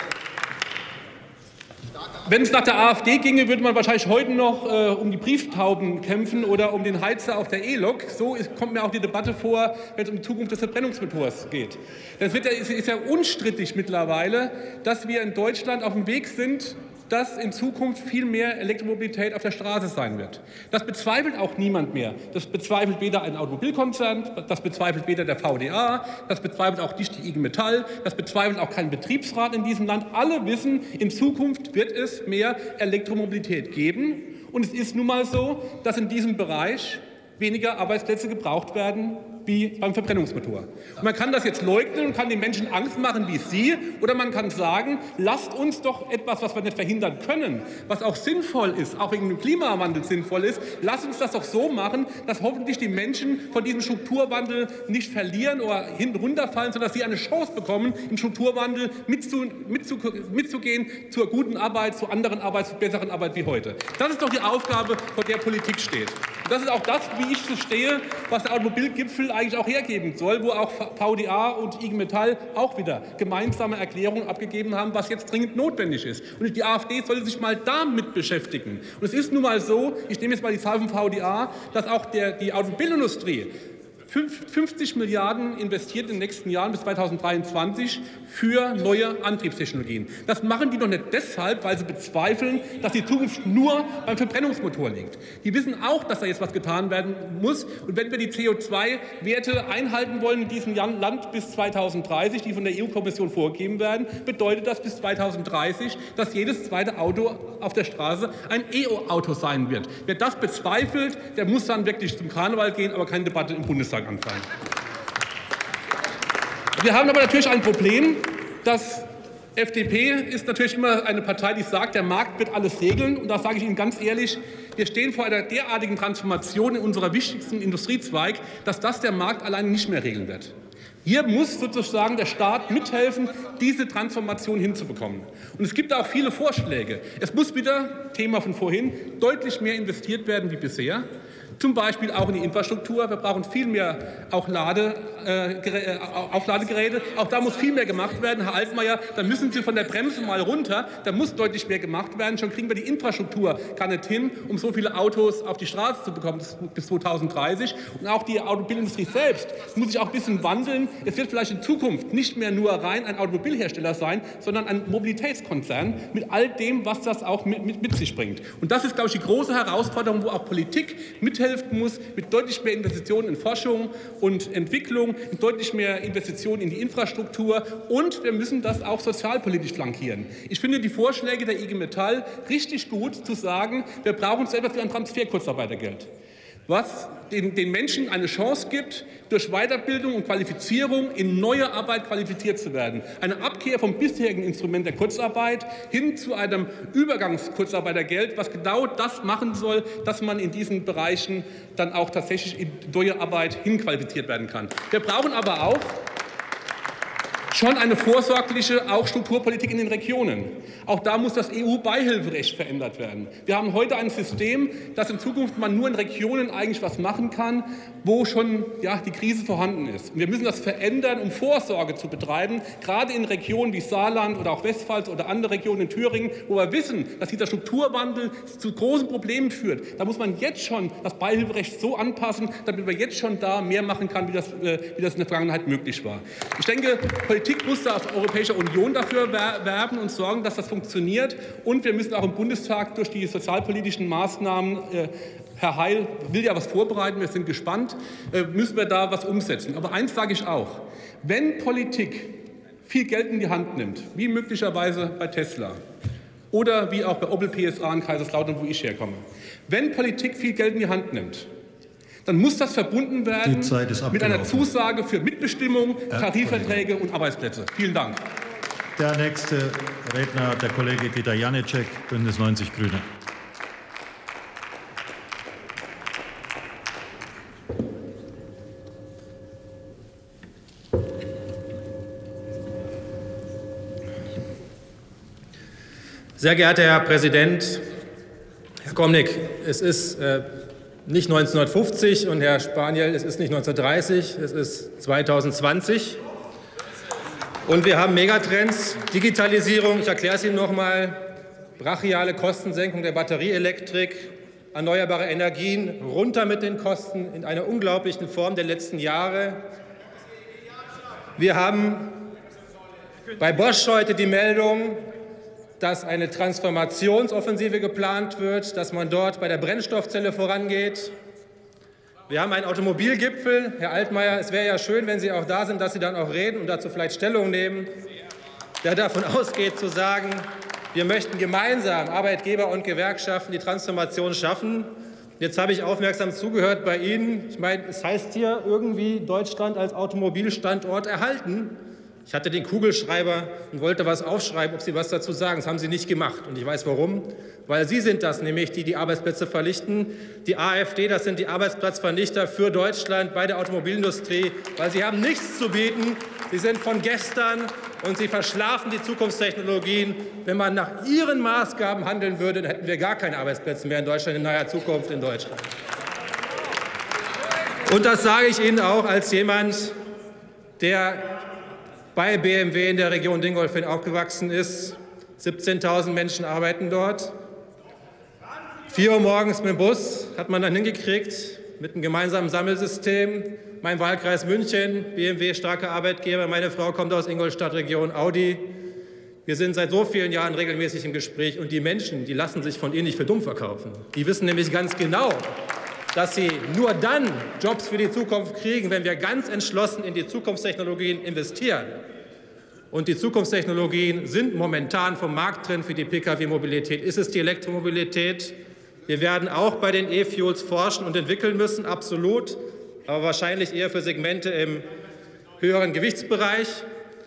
wenn es nach der AfD ginge, würde man wahrscheinlich heute noch um die Brieftauben kämpfen oder um den Heizer auf der E-Lok. So kommt mir auch die Debatte vor, wenn es um die Zukunft des Verbrennungsmotors geht. Das ist ja unstrittig mittlerweile, dass wir in Deutschland auf dem Weg sind, dass in Zukunft viel mehr Elektromobilität auf der Straße sein wird. Das bezweifelt auch niemand mehr. Das bezweifelt weder ein Automobilkonzern, das bezweifelt weder der VDA, das bezweifelt auch nicht die IG Metall, das bezweifelt auch kein Betriebsrat in diesem Land. Alle wissen, in Zukunft wird es mehr Elektromobilität geben. Und es ist nun mal so, dass in diesem Bereich weniger Arbeitsplätze gebraucht werden wie beim Verbrennungsmotor. Und man kann das jetzt leugnen und kann den Menschen Angst machen wie Sie, oder man kann sagen, lasst uns doch etwas, was wir nicht verhindern können, was auch sinnvoll ist, auch wegen dem Klimawandel sinnvoll ist, lasst uns das doch so machen, dass hoffentlich die Menschen von diesem Strukturwandel nicht verlieren oder hinten runterfallen, sondern dass sie eine Chance bekommen, im Strukturwandel mitzugehen zur guten Arbeit, zu anderen Arbeit, zu besseren Arbeit wie heute. Das ist doch die Aufgabe, vor der Politik steht. Und das ist auch das, wie ich es stehe, was der Automobilgipfel eigentlich auch hergeben soll, wo auch VDA und IG Metall auch wieder gemeinsame Erklärungen abgegeben haben, was jetzt dringend notwendig ist. Und die AfD sollte sich mal damit beschäftigen. Und es ist nun mal so, ich nehme jetzt mal die Zahl vom VDA, dass auch die Automobilindustrie 50 Milliarden investiert in den nächsten Jahren bis 2023 für neue Antriebstechnologien. Das machen die doch nicht deshalb, weil sie bezweifeln, dass die Zukunft nur beim Verbrennungsmotor liegt. Die wissen auch, dass da jetzt was getan werden muss. Und wenn wir die CO2-Werte einhalten wollen in diesem Land bis 2030, die von der EU-Kommission vorgegeben werden, bedeutet das bis 2030, dass jedes zweite Auto auf der Straße ein E-Auto sein wird. Wer das bezweifelt, der muss dann wirklich zum Karneval gehen, aber keine Debatte im Bundestag anfangen. Wir haben aber natürlich ein Problem, dass FDP ist natürlich immer eine Partei, die sagt, der Markt wird alles regeln. Und da sage ich Ihnen ganz ehrlich, wir stehen vor einer derartigen Transformation in unserer wichtigsten Industriezweig, dass das der Markt allein nicht mehr regeln wird. Hier muss sozusagen der Staat mithelfen, diese Transformation hinzubekommen. Und es gibt auch viele Vorschläge. Es muss wieder, Thema von vorhin, deutlich mehr investiert werden wie bisher. Zum Beispiel auch in die Infrastruktur. Wir brauchen viel mehr auch Aufladegeräte. Auch da muss viel mehr gemacht werden. Herr Altmaier, da müssen Sie von der Bremse mal runter. Da muss deutlich mehr gemacht werden. Schon kriegen wir die Infrastruktur gar nicht hin, um so viele Autos auf die Straße zu bekommen bis 2030. Und auch die Automobilindustrie selbst muss sich auch ein bisschen wandeln. Es wird vielleicht in Zukunft nicht mehr nur rein ein Automobilhersteller sein, sondern ein Mobilitätskonzern mit all dem, was das auch mit sich bringt. Und das ist, glaube ich, die große Herausforderung, wo auch Politik mithelfen muss, mit deutlich mehr Investitionen in Forschung und Entwicklung, mit deutlich mehr Investitionen in die Infrastruktur, und wir müssen das auch sozialpolitisch flankieren. Ich finde die Vorschläge der IG Metall richtig gut, zu sagen, wir brauchen so etwas wie ein Transferkurzarbeitergeld, was den Menschen eine Chance gibt, durch Weiterbildung und Qualifizierung in neue Arbeit qualifiziert zu werden. Eine Abkehr vom bisherigen Instrument der Kurzarbeit hin zu einem Übergangskurzarbeitergeld, was genau das machen soll, dass man in diesen Bereichen dann auch tatsächlich in neue Arbeit hinqualifiziert werden kann. Wir brauchen aber auch schon eine vorsorgliche auch Strukturpolitik in den Regionen. Auch da muss das EU-Beihilferecht verändert werden. Wir haben heute ein System, dass in Zukunft man nur in Regionen eigentlich was machen kann, wo schon die Krise vorhanden ist. Und wir müssen das verändern, um Vorsorge zu betreiben, gerade in Regionen wie Saarland oder auch Westpfalz oder andere Regionen in Thüringen, wo wir wissen, dass dieser Strukturwandel zu großen Problemen führt. Da muss man jetzt schon das Beihilferecht so anpassen, damit man jetzt schon da mehr machen kann, wie das in der Vergangenheit möglich war. Ich denke, Politik muss da auf europäischer Union dafür werben und sorgen, dass das funktioniert. Und wir müssen auch im Bundestag durch die sozialpolitischen Maßnahmen, Herr Heil will ja was vorbereiten, wir sind gespannt, müssen wir da was umsetzen. Aber eins sage ich auch, wenn Politik viel Geld in die Hand nimmt, wie möglicherweise bei Tesla oder wie auch bei Opel PSA in Kaiserslautern, wo ich herkomme, wenn Politik viel Geld in die Hand nimmt, dann muss das verbunden werden mit einer Zusage für Mitbestimmung, Tarifverträge und Arbeitsplätze. Vielen Dank. Der nächste Redner, der Kollege Dieter Janicek, Bündnis 90 Grüne. Sehr geehrter Herr Präsident, Herr Komnick, es ist nicht 1950 und Herr Spaniel, es ist nicht 1930, es ist 2020. Und wir haben Megatrends, Digitalisierung, ich erkläre es Ihnen noch mal, brachiale Kostensenkung der Batterieelektrik, erneuerbare Energien, runter mit den Kosten in einer unglaublichen Form der letzten Jahre. Wir haben bei Bosch heute die Meldung, dass eine Transformationsoffensive geplant wird, dass man dort bei der Brennstoffzelle vorangeht. Wir haben einen Automobilgipfel. Herr Altmaier, es wäre ja schön, wenn Sie auch da sind, dass Sie dann auch reden und dazu vielleicht Stellung nehmen, der davon ausgeht, zu sagen, wir möchten gemeinsam, Arbeitgeber und Gewerkschaften, die Transformation schaffen. Jetzt habe ich aufmerksam zugehört bei Ihnen. Ich meine, es heißt hier irgendwie Deutschland als Automobilstandort erhalten. Ich hatte den Kugelschreiber und wollte was aufschreiben, ob Sie was dazu sagen. Das haben Sie nicht gemacht. Und ich weiß warum. Weil Sie sind das nämlich, die Arbeitsplätze vernichten. Die AfD, das sind die Arbeitsplatzvernichter für Deutschland bei der Automobilindustrie. Weil Sie haben nichts zu bieten. Sie sind von gestern und Sie verschlafen die Zukunftstechnologien. Wenn man nach Ihren Maßgaben handeln würde, dann hätten wir gar keine Arbeitsplätze mehr in Deutschland, in naher Zukunft in Deutschland. Und das sage ich Ihnen auch als jemand, der bei BMW in der Region Dingolfing aufgewachsen ist. 17.000 Menschen arbeiten dort. 4 Uhr morgens mit dem Bus hat man dann hingekriegt, mit einem gemeinsamen Sammelsystem. Mein Wahlkreis München, BMW, starker Arbeitgeber. Meine Frau kommt aus Ingolstadt, Region Audi. Wir sind seit so vielen Jahren regelmäßig im Gespräch. Und die Menschen, die lassen sich von Ihnen nicht für dumm verkaufen. Die wissen nämlich ganz genau, dass sie nur dann Jobs für die Zukunft kriegen, wenn wir ganz entschlossen in die Zukunftstechnologien investieren. Und die Zukunftstechnologien sind momentan vom Markttrend für die Pkw-Mobilität. Ist es die Elektromobilität? Wir werden auch bei den E-Fuels forschen und entwickeln müssen, absolut, aber wahrscheinlich eher für Segmente im höheren Gewichtsbereich.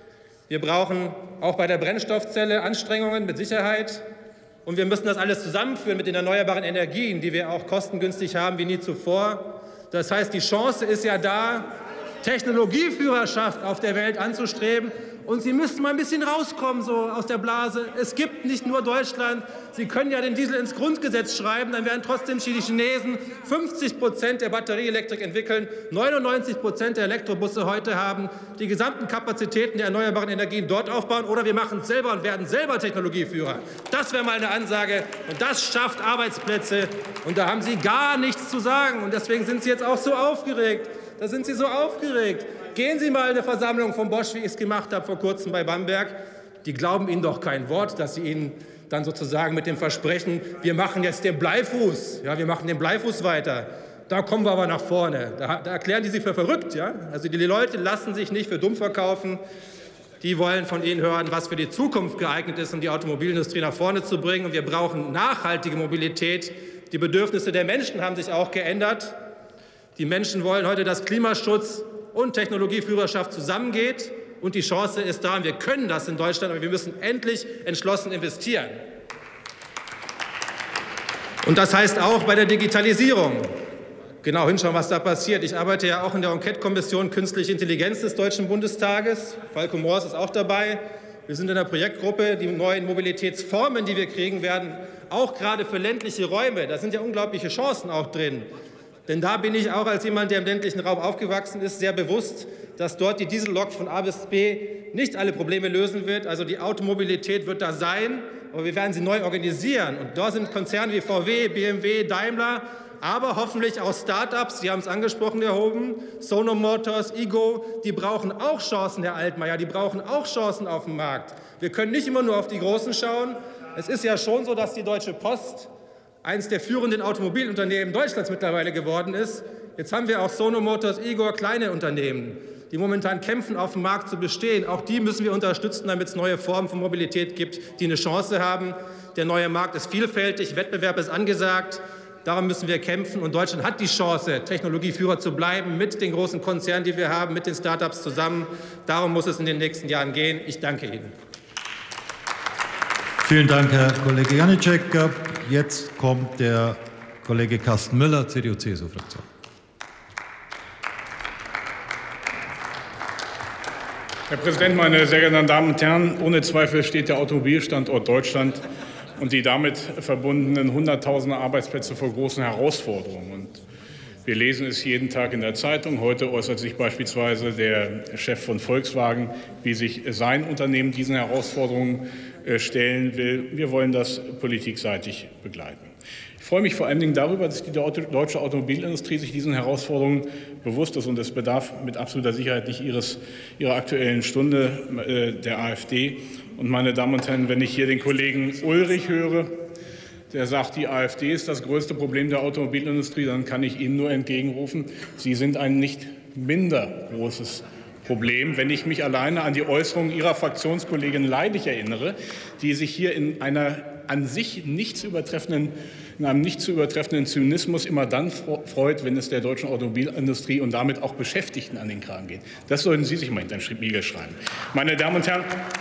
Wir brauchen auch bei der Brennstoffzelle Anstrengungen mit Sicherheit. Und wir müssen das alles zusammenführen mit den erneuerbaren Energien, die wir auch kostengünstig haben wie nie zuvor. Das heißt, die Chance ist ja da, Technologieführerschaft auf der Welt anzustreben. Und Sie müssen mal ein bisschen rauskommen so aus der Blase. Es gibt nicht nur Deutschland. Sie können ja den Diesel ins Grundgesetz schreiben, dann werden trotzdem die Chinesen 50% der Batterieelektrik entwickeln, 99% der Elektrobusse heute haben, die gesamten Kapazitäten der erneuerbaren Energien dort aufbauen. Oder wir machen es selber und werden selber Technologieführer. Das wäre mal eine Ansage. Und das schafft Arbeitsplätze. Und da haben Sie gar nichts zu sagen. Und deswegen sind Sie jetzt auch so aufgeregt. Da sind Sie so aufgeregt. Gehen Sie mal in eine Versammlung von Bosch, wie ich es gemacht habe vor kurzem bei Bamberg. Die glauben Ihnen doch kein Wort, dass Sie ihnen dann sozusagen mit dem Versprechen, wir machen jetzt den Bleifuß, ja, wir machen den Bleifuß weiter. Da kommen wir aber nach vorne. Da erklären die Sie für verrückt. Ja? Also die Leute lassen sich nicht für dumm verkaufen. Die wollen von Ihnen hören, was für die Zukunft geeignet ist, um die Automobilindustrie nach vorne zu bringen. Und wir brauchen nachhaltige Mobilität. Die Bedürfnisse der Menschen haben sich auch geändert. Die Menschen wollen heute, dass Klimaschutz und Technologieführerschaft zusammengeht. Und die Chance ist da. Und wir können das in Deutschland, aber wir müssen endlich entschlossen investieren. Und das heißt auch bei der Digitalisierung. Genau hinschauen, was da passiert. Ich arbeite ja auch in der Enquete-Kommission Künstliche Intelligenz des Deutschen Bundestages. Falco Moors ist auch dabei. Wir sind in der Projektgruppe. Die neuen Mobilitätsformen, die wir kriegen werden, auch gerade für ländliche Räume, da sind ja unglaubliche Chancen auch drin. Denn da bin ich auch als jemand, der im ländlichen Raum aufgewachsen ist, sehr bewusst, dass dort die Diesellok von A bis B nicht alle Probleme lösen wird. Also die Automobilität wird da sein, aber wir werden sie neu organisieren. Und dort sind Konzerne wie VW, BMW, Daimler, aber hoffentlich auch Start-ups, Sie haben es angesprochen, Herr Hoben, Sono Motors, Igo, die brauchen auch Chancen, Herr Altmaier, die brauchen auch Chancen auf dem Markt. Wir können nicht immer nur auf die Großen schauen. Es ist ja schon so, dass die Deutsche Post eines der führenden Automobilunternehmen Deutschlands mittlerweile geworden ist. Jetzt haben wir auch Sono Motors, Igor, kleine Unternehmen, die momentan kämpfen, auf dem Markt zu bestehen. Auch die müssen wir unterstützen, damit es neue Formen von Mobilität gibt, die eine Chance haben. Der neue Markt ist vielfältig, Wettbewerb ist angesagt. Darum müssen wir kämpfen. Und Deutschland hat die Chance, Technologieführer zu bleiben, mit den großen Konzernen, die wir haben, mit den Start-ups zusammen. Darum muss es in den nächsten Jahren gehen. Ich danke Ihnen. Vielen Dank, Herr Kollege Janicek. Jetzt kommt der Kollege Carsten Müller, CDU-CSU-Fraktion. Herr Präsident, meine sehr geehrten Damen und Herren! Ohne Zweifel steht der Automobilstandort Deutschland und die damit verbundenen Hunderttausende Arbeitsplätze vor großen Herausforderungen. Und wir lesen es jeden Tag in der Zeitung. Heute äußert sich beispielsweise der Chef von Volkswagen, wie sich sein Unternehmen diesen Herausforderungen stellen will. Wir wollen das politikseitig begleiten. Ich freue mich vor allen Dingen darüber, dass die deutsche Automobilindustrie sich diesen Herausforderungen bewusst ist. Und es bedarf mit absoluter Sicherheit nicht ihrer Aktuellen Stunde der AfD. Und meine Damen und Herren, wenn ich hier den Kollegen Ulrich höre, der sagt, die AfD ist das größte Problem der Automobilindustrie, dann kann ich Ihnen nur entgegenrufen, Sie sind ein nicht minder großes Problem, wenn ich mich alleine an die Äußerungen Ihrer Fraktionskollegin Leidig erinnere, die sich hier in einer an sich in einem nicht zu übertreffenden Zynismus immer dann freut, wenn es der deutschen Automobilindustrie und damit auch Beschäftigten an den Kragen geht. Das sollten Sie sich mal hinter den Spiegel schreiben. Meine Damen und Herren,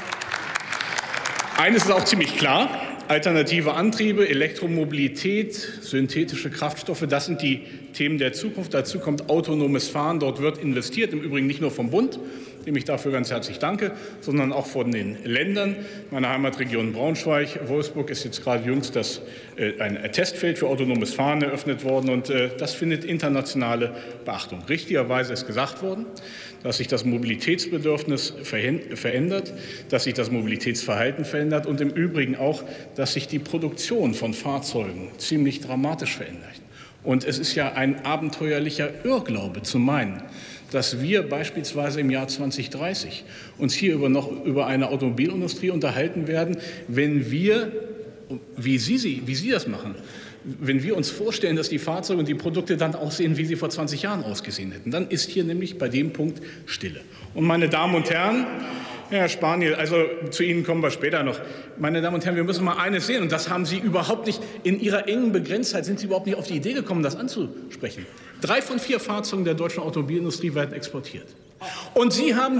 eines ist auch ziemlich klar. Alternative Antriebe, Elektromobilität, synthetische Kraftstoffe, das sind die Themen der Zukunft. Dazu kommt autonomes Fahren. Dort wird investiert, im Übrigen nicht nur vom Bund, dem ich dafür ganz herzlich danke, sondern auch von den Ländern. Meine Heimatregion Braunschweig, Wolfsburg ist jetzt gerade jüngst ein Testfeld für autonomes Fahren eröffnet worden. Und das findet internationale Beachtung. Richtigerweise ist gesagt worden, dass sich das Mobilitätsbedürfnis verändert, dass sich das Mobilitätsverhalten verändert und im Übrigen auch, dass sich die Produktion von Fahrzeugen ziemlich dramatisch verändert. Und es ist ja ein abenteuerlicher Irrglaube zu meinen, dass wir beispielsweise im Jahr 2030 uns hier noch über eine Automobilindustrie unterhalten werden, wenn wir, wie Sie das machen, wenn wir uns vorstellen, dass die Fahrzeuge und die Produkte dann aussehen, wie sie vor 20 Jahren ausgesehen hätten. Dann ist hier nämlich bei dem Punkt Stille. Und meine Damen und Herren, Herr Spaniel, also zu Ihnen kommen wir später noch. Meine Damen und Herren, wir müssen mal eines sehen, und das haben Sie überhaupt nicht, in Ihrer engen Begrenztheit sind Sie überhaupt nicht auf die Idee gekommen, das anzusprechen. 3 von 4 Fahrzeugen der deutschen Automobilindustrie werden exportiert. Und Sie haben die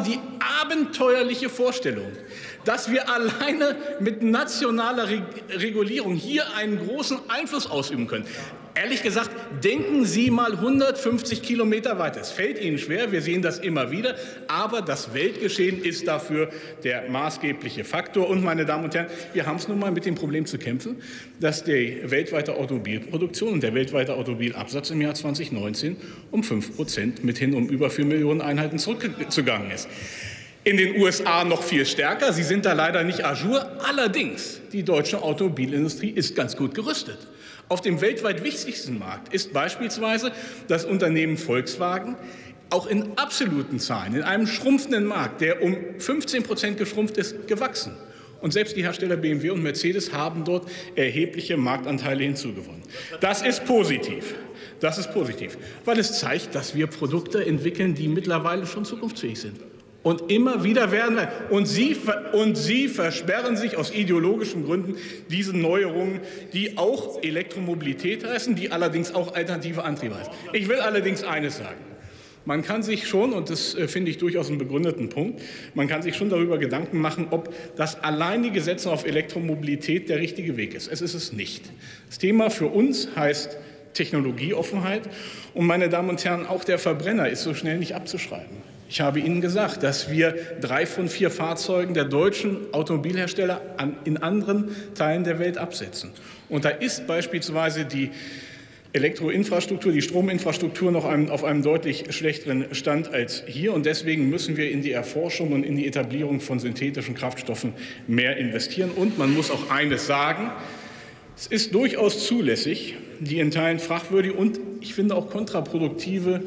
abenteuerliche Vorstellung, dass wir alleine mit nationaler Regulierung hier einen großen Einfluss ausüben können. Ehrlich gesagt, denken Sie mal 150 Kilometer weiter. Es fällt Ihnen schwer, wir sehen das immer wieder, aber das Weltgeschehen ist dafür der maßgebliche Faktor. Und, meine Damen und Herren, wir haben es nun mal mit dem Problem zu kämpfen, dass die weltweite Automobilproduktion und der weltweite Automobilabsatz im Jahr 2019 um 5% mithin um über 4 Millionen Einheiten zurückgegangen ist. In den USA noch viel stärker. Sie sind da leider nicht à jour. Allerdings, die deutsche Automobilindustrie ist ganz gut gerüstet. Auf dem weltweit wichtigsten Markt ist beispielsweise das Unternehmen Volkswagen auch in absoluten Zahlen, in einem schrumpfenden Markt, der um 15% geschrumpft ist, gewachsen. Und selbst die Hersteller BMW und Mercedes haben dort erhebliche Marktanteile hinzugewonnen. Das ist positiv. Das ist positiv, weil es zeigt, dass wir Produkte entwickeln, die mittlerweile schon zukunftsfähig sind. Und immer wieder werden und Sie versperren sich aus ideologischen Gründen diesen Neuerungen, die auch Elektromobilität heißen, die allerdings auch alternative Antriebe heißen. Ich will allerdings eines sagen. Man kann sich schon, und das finde ich durchaus einen begründeten Punkt, man kann sich schon darüber Gedanken machen, ob das alleinige Setzen auf Elektromobilität der richtige Weg ist. Es ist es nicht. Das Thema für uns heißt Technologieoffenheit. Und, meine Damen und Herren, auch der Verbrenner ist so schnell nicht abzuschreiben. Ich habe Ihnen gesagt, dass wir 3 von 4 Fahrzeugen der deutschen Automobilhersteller in anderen Teilen der Welt absetzen. Und da ist beispielsweise die Elektroinfrastruktur, die Strominfrastruktur noch auf einem deutlich schlechteren Stand als hier. Und deswegen müssen wir in die Erforschung und in die Etablierung von synthetischen Kraftstoffen mehr investieren. Und man muss auch eines sagen, es ist durchaus zulässig, die in Teilen fragwürdige und ich finde auch kontraproduktive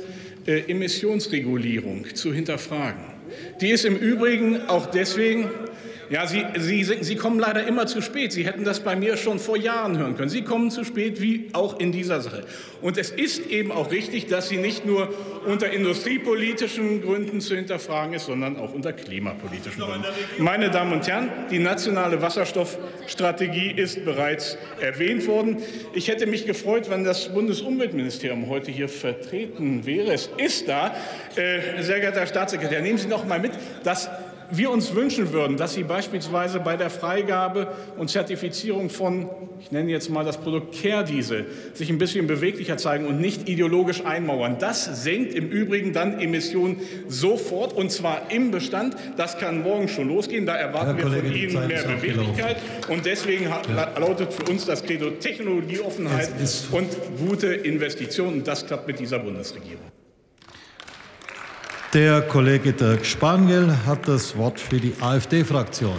Emissionsregulierung zu hinterfragen. Die ist im Übrigen auch deswegen, ja, Sie kommen leider immer zu spät. Sie hätten das bei mir schon vor Jahren hören können. Sie kommen zu spät, wie auch in dieser Sache. Und es ist eben auch richtig, dass sie nicht nur unter industriepolitischen Gründen zu hinterfragen ist, sondern auch unter klimapolitischen Gründen. Meine Damen und Herren, die nationale Wasserstoffstrategie ist bereits erwähnt worden. Ich hätte mich gefreut, wenn das Bundesumweltministerium heute hier vertreten wäre. Es ist da. Sehr geehrter Herr Staatssekretär, nehmen Sie noch mal mit, dass wir uns wünschen würden, dass Sie beispielsweise bei der Freigabe und Zertifizierung von, ich nenne jetzt mal das Produkt Care-Diesel, sich ein bisschen beweglicher zeigen und nicht ideologisch einmauern. Das senkt im Übrigen dann Emissionen sofort, und zwar im Bestand. Das kann morgen schon losgehen. Da erwarten wir von Ihnen mehr Beweglichkeit. Und deswegen lautet für uns das Credo Technologieoffenheit und gute Investitionen. Und das klappt mit dieser Bundesregierung. Der Kollege Dirk Spaniel hat das Wort für die AfD-Fraktion.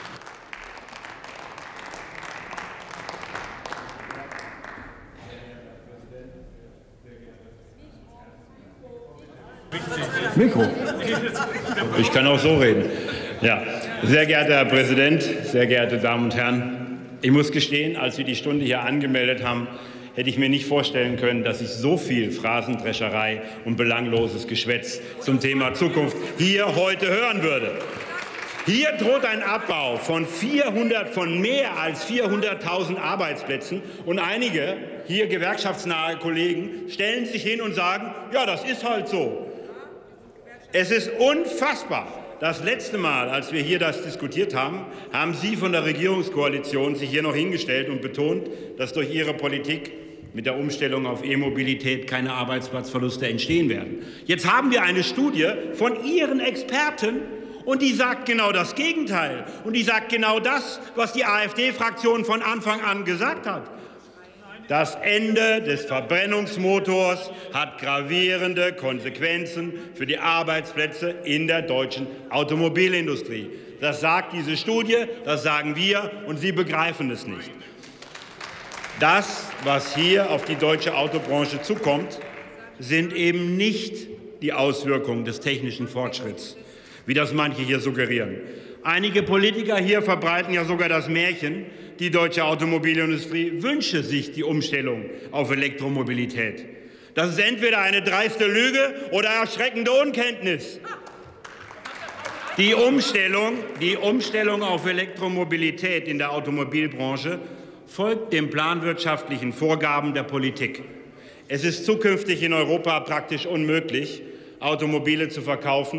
Mikro. Ich kann auch so reden. Ja. Sehr geehrter Herr Präsident, sehr geehrte Damen und Herren, ich muss gestehen, als wir die Stunde hier angemeldet haben, hätte ich mir nicht vorstellen können, dass ich so viel Phrasendrescherei und belangloses Geschwätz zum Thema Zukunft hier heute hören würde. Hier droht ein Abbau von mehr als 400.000 Arbeitsplätzen, und einige hier gewerkschaftsnahe Kollegen stellen sich hin und sagen, ja, das ist halt so. Es ist unfassbar. Das letzte Mal, als wir hier das diskutiert haben, haben Sie von der Regierungskoalition sich hier noch hingestellt und betont, dass durch Ihre Politik mit der Umstellung auf E-Mobilität keine Arbeitsplatzverluste entstehen werden. Jetzt haben wir eine Studie von Ihren Experten, und die sagt genau das Gegenteil. Und die sagt genau das, was die AfD-Fraktion von Anfang an gesagt hat. Das Ende des Verbrennungsmotors hat gravierende Konsequenzen für die Arbeitsplätze in der deutschen Automobilindustrie. Das sagt diese Studie, das sagen wir, und Sie begreifen es nicht. Das, was hier auf die deutsche Autobranche zukommt, sind eben nicht die Auswirkungen des technischen Fortschritts, wie das manche hier suggerieren. Einige Politiker hier verbreiten ja sogar das Märchen, die deutsche Automobilindustrie wünsche sich die Umstellung auf Elektromobilität. Das ist entweder eine dreiste Lüge oder erschreckende Unkenntnis. Die Umstellung auf Elektromobilität in der Automobilbranche folgt den planwirtschaftlichen Vorgaben der Politik. Es ist zukünftig in Europa praktisch unmöglich, Automobile zu verkaufen,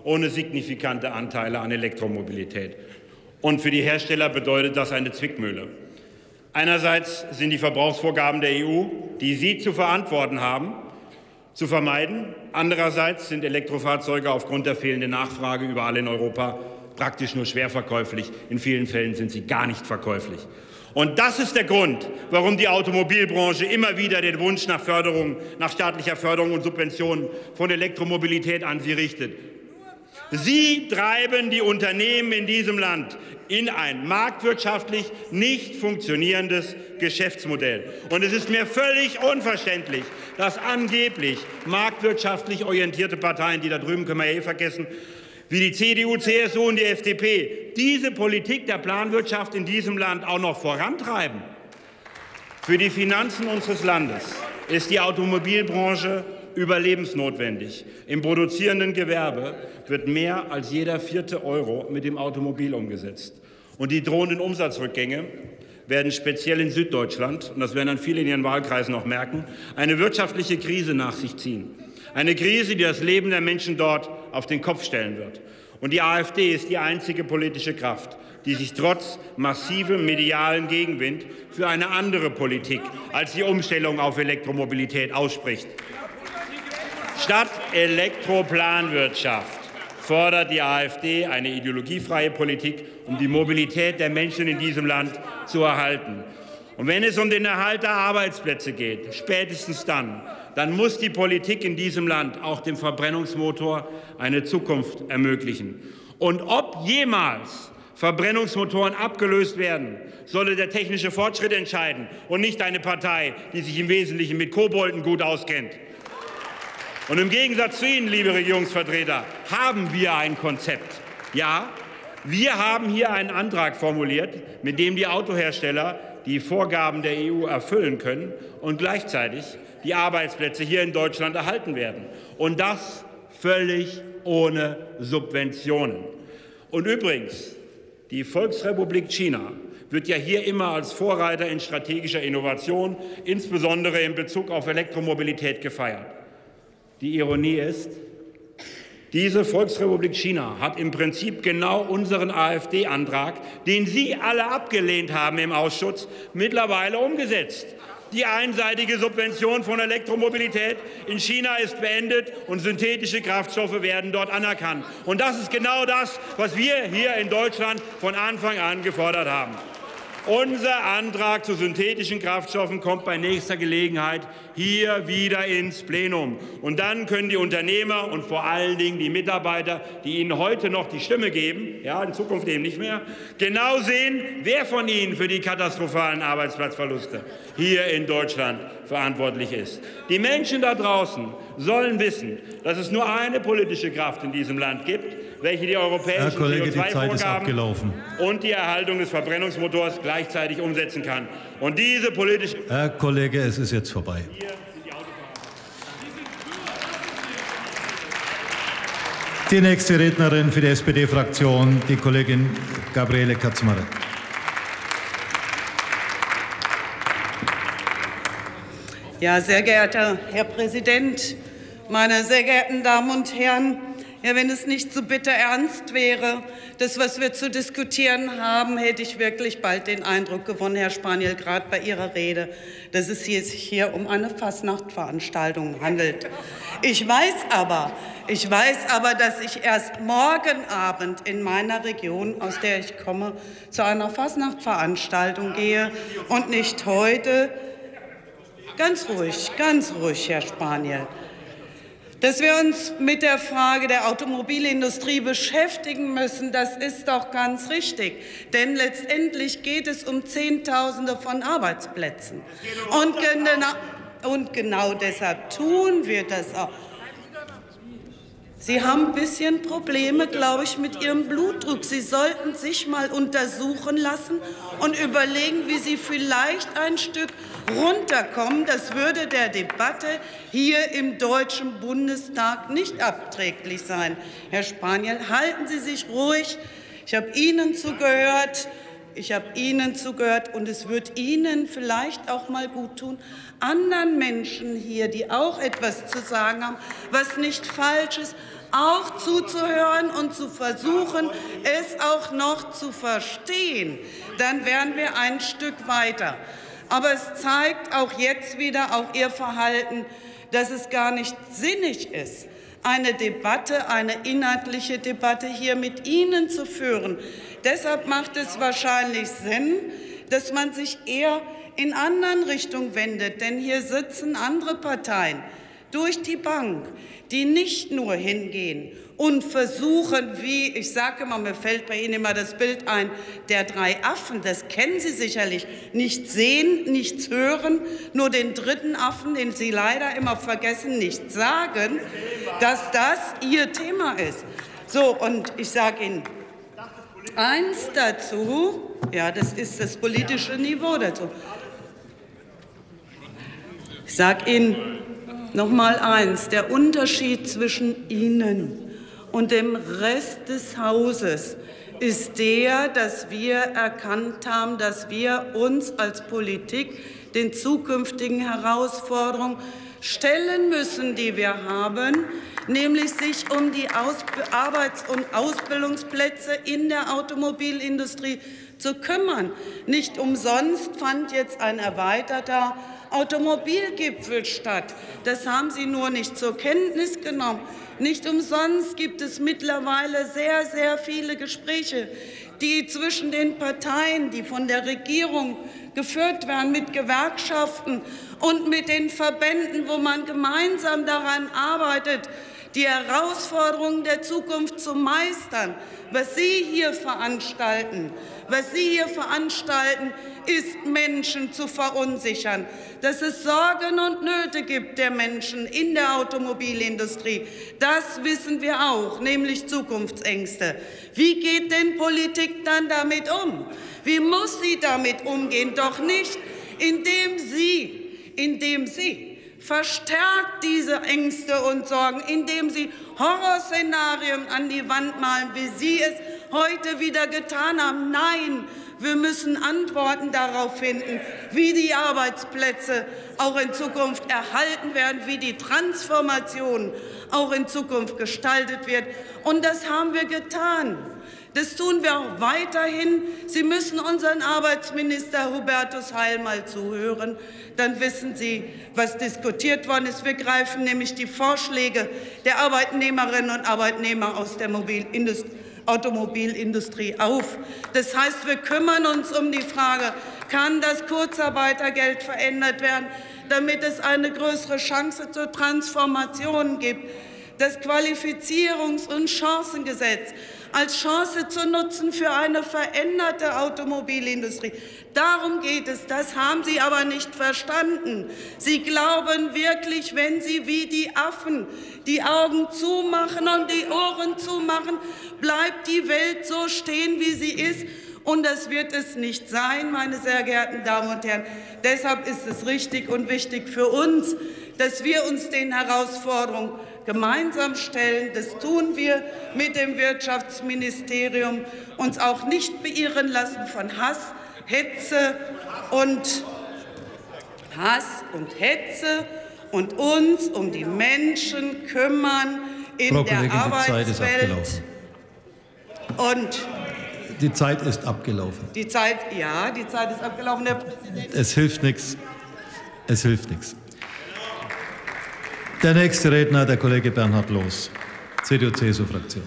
ohne signifikante Anteile an Elektromobilität. Und für die Hersteller bedeutet das eine Zwickmühle. Einerseits sind die Verbrauchsvorgaben der EU, die sie zu verantworten haben, zu vermeiden. Andererseits sind Elektrofahrzeuge aufgrund der fehlenden Nachfrage überall in Europa praktisch nur schwer verkäuflich. In vielen Fällen sind sie gar nicht verkäuflich. Und das ist der Grund, warum die Automobilbranche immer wieder den Wunsch nach Förderung, nach staatlicher Förderung und Subventionen von Elektromobilität an sie richtet. Sie treiben die Unternehmen in diesem Land in ein marktwirtschaftlich nicht funktionierendes Geschäftsmodell. Und es ist mir völlig unverständlich, dass angeblich marktwirtschaftlich orientierte Parteien, die da drüben können wir vergessen, wie die CDU, CSU und die FDP, diese Politik der Planwirtschaft in diesem Land auch noch vorantreiben. Für die Finanzen unseres Landes ist die Automobilbranche überlebensnotwendig. Im produzierenden Gewerbe wird mehr als jeder 4. Euro mit dem Automobil umgesetzt. Und die drohenden Umsatzrückgänge werden speziell in Süddeutschland, und das werden dann viele in ihren Wahlkreisen noch merken, eine wirtschaftliche Krise nach sich ziehen. Eine Krise, die das Leben der Menschen dort auf den Kopf stellen wird. Und die AfD ist die einzige politische Kraft, die sich trotz massivem medialen Gegenwind für eine andere Politik als die Umstellung auf Elektromobilität ausspricht. Statt Elektroplanwirtschaft fordert die AfD eine ideologiefreie Politik, um die Mobilität der Menschen in diesem Land zu erhalten. Und wenn es um den Erhalt der Arbeitsplätze geht, spätestens dann muss die Politik in diesem Land auch dem Verbrennungsmotor eine Zukunft ermöglichen. Und ob jemals Verbrennungsmotoren abgelöst werden, solle der technische Fortschritt entscheiden und nicht eine Partei, die sich im Wesentlichen mit Kobolden gut auskennt. Und im Gegensatz zu Ihnen, liebe Regierungsvertreter, haben wir ein Konzept. Ja, wir haben hier einen Antrag formuliert, mit dem die Autohersteller die Vorgaben der EU erfüllen können und gleichzeitig die Arbeitsplätze hier in Deutschland erhalten werden. Und das völlig ohne Subventionen. Und übrigens, die Volksrepublik China wird ja hier immer als Vorreiter in strategischer Innovation, insbesondere in Bezug auf Elektromobilität, gefeiert. Die Ironie ist, diese Volksrepublik China hat im Prinzip genau unseren AfD-Antrag, den Sie alle abgelehnt haben im Ausschuss, mittlerweile umgesetzt. Die einseitige Subvention von Elektromobilität in China ist beendet und synthetische Kraftstoffe werden dort anerkannt. Und das ist genau das, was wir hier in Deutschland von Anfang an gefordert haben. Unser Antrag zu synthetischen Kraftstoffen kommt bei nächster Gelegenheit hier wieder ins Plenum. Und dann können die Unternehmer und vor allen Dingen die Mitarbeiter, die Ihnen heute noch die Stimme geben, ja, in Zukunft eben nicht mehr, genau sehen, wer von Ihnen für die katastrophalen Arbeitsplatzverluste hier in Deutschland verantwortlich ist. Die Menschen da draußen sollen wissen, dass es nur eine politische Kraft in diesem Land gibt, welche die europäischen CO2-Vorgaben und die Erhaltung des Verbrennungsmotors gleichzeitig umsetzen kann. Und diese politische... Herr Kollege, es ist jetzt vorbei. Die nächste Rednerin für die SPD-Fraktion, die Kollegin Gabriele Kaczmarek. Ja, sehr geehrter Herr Präsident, meine sehr geehrten Damen und Herren! Ja, wenn es nicht so bitter ernst wäre, das, was wir zu diskutieren haben, hätte ich wirklich bald den Eindruck gewonnen, Herr Spaniel, gerade bei Ihrer Rede, dass es sich hier um eine Fastnachtveranstaltung handelt. Ich weiß aber, dass ich erst morgen Abend in meiner Region, aus der ich komme, zu einer Fastnachtveranstaltung gehe und nicht heute. Ganz ruhig, Herr Spaniel. Dass wir uns mit der Frage der Automobilindustrie beschäftigen müssen, das ist doch ganz richtig. Denn letztendlich geht es um Zehntausende von Arbeitsplätzen. Und genau deshalb tun wir das auch. Sie haben ein bisschen Probleme, glaube ich, mit Ihrem Blutdruck. Sie sollten sich mal untersuchen lassen und überlegen, wie Sie vielleicht ein Stück runterkommen. Das würde der Debatte hier im Deutschen Bundestag nicht abträglich sein. Herr Spaniel, halten Sie sich ruhig. Ich habe Ihnen zugehört. Und es wird Ihnen vielleicht auch mal gut tun, anderen Menschen hier, die auch etwas zu sagen haben, was nicht falsch ist, auch zuzuhören und zu versuchen, es auch noch zu verstehen, dann wären wir ein Stück weiter. Aber es zeigt auch jetzt wieder, auch Ihr Verhalten, dass es gar nicht sinnig ist, eine Debatte, eine inhaltliche Debatte hier mit Ihnen zu führen. Deshalb macht es wahrscheinlich Sinn, dass man sich eher in anderen Richtungen wendet. Denn hier sitzen andere Parteien durch die Bank, die nicht nur hingehen und versuchen, wie, ich sage immer, mir fällt bei Ihnen immer das Bild ein, der 3 Affen, das kennen Sie sicherlich, nicht sehen, nichts hören, nur den dritten Affen, den Sie leider immer vergessen, nicht sagen, dass das Ihr Thema ist. So, und ich sage Ihnen eins dazu, ja, das ist das politische Niveau dazu. Ich sage Ihnen noch mal eins, der Unterschied zwischen Ihnen und dem Rest des Hauses ist der, dass wir erkannt haben, dass wir uns als Politik den zukünftigen Herausforderungen stellen müssen, die wir haben, nämlich sich um die Arbeits- und Ausbildungsplätze in der Automobilindustrie zu kümmern. Nicht umsonst fand jetzt ein erweiterter Automobilgipfel statt. Das haben Sie nur nicht zur Kenntnis genommen. Nicht umsonst gibt es mittlerweile sehr, sehr viele Gespräche, die zwischen den Parteien, die von der Regierung geführt werden, mit Gewerkschaften und mit den Verbänden, wo man gemeinsam daran arbeitet, die Herausforderungen der Zukunft zu meistern. Was Sie hier veranstalten, ist, Menschen zu verunsichern, dass es Sorgen und Nöte gibt der Menschen in der Automobilindustrie. Das wissen wir auch, nämlich Zukunftsängste. Wie geht denn Politik dann damit um? Wie muss sie damit umgehen? Doch nicht, indem sie verstärkt diese Ängste und Sorgen, indem sie Horrorszenarien an die Wand malen, wie Sie es heute wieder getan haben. Nein, wir müssen Antworten darauf finden, wie die Arbeitsplätze auch in Zukunft erhalten werden, wie die Transformation auch in Zukunft gestaltet wird. Und das haben wir getan. Das tun wir auch weiterhin. Sie müssen unseren Arbeitsminister Hubertus Heil mal zuhören. Dann wissen Sie, was diskutiert worden ist. Wir greifen nämlich die Vorschläge der Arbeitnehmerinnen und Arbeitnehmer aus der Automobilindustrie auf. Das heißt, wir kümmern uns um die Frage, kann das Kurzarbeitergeld verändert werden, damit es eine größere Chance zur Transformation gibt. Das Qualifizierungs- und Chancengesetz als Chance zu nutzen für eine veränderte Automobilindustrie. Darum geht es. Das haben Sie aber nicht verstanden. Sie glauben wirklich, wenn Sie wie die Affen die Augen zumachen und die Ohren zumachen, bleibt die Welt so stehen, wie sie ist. Und das wird es nicht sein, meine sehr geehrten Damen und Herren. Deshalb ist es richtig und wichtig für uns, dass wir uns den Herausforderungen gemeinsam stellen. Das tun wir mit dem Wirtschaftsministerium, uns auch nicht beirren lassen von Hass, Hetze und uns um die Menschen kümmern in der Arbeitswelt. Und die Zeit ist abgelaufen. Die Zeit ist abgelaufen, Herr Präsident. Es hilft nichts. Es hilft nichts. Der nächste Redner, der Kollege Bernhard Loos, CDU-CSU-Fraktion.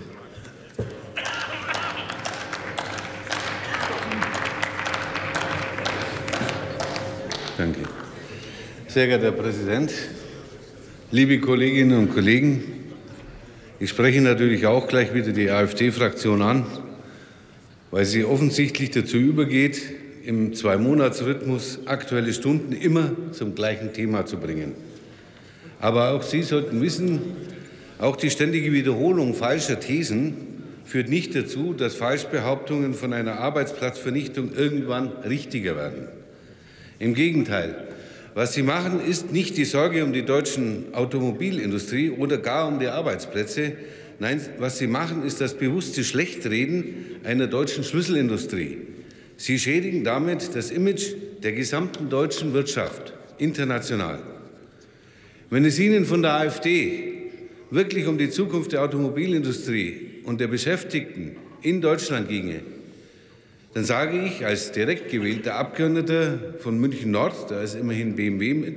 Danke. Sehr geehrter Herr Präsident, liebe Kolleginnen und Kollegen, ich spreche natürlich auch gleich wieder die AfD-Fraktion an, weil sie offensichtlich dazu übergeht, im 2-Monats-Rhythmus Aktuelle Stunden immer zum gleichen Thema zu bringen. Aber auch Sie sollten wissen, auch die ständige Wiederholung falscher Thesen führt nicht dazu, dass Falschbehauptungen von einer Arbeitsplatzvernichtung irgendwann richtiger werden. Im Gegenteil, was Sie machen, ist nicht die Sorge um die deutsche Automobilindustrie oder gar um die Arbeitsplätze. Nein, was Sie machen, ist das bewusste Schlechtreden einer deutschen Schlüsselindustrie. Sie schädigen damit das Image der gesamten deutschen Wirtschaft international. Wenn es Ihnen von der AfD wirklich um die Zukunft der Automobilindustrie und der Beschäftigten in Deutschland ginge, dann sage ich als direkt gewählter Abgeordneter von München Nord, da ist immerhin BMW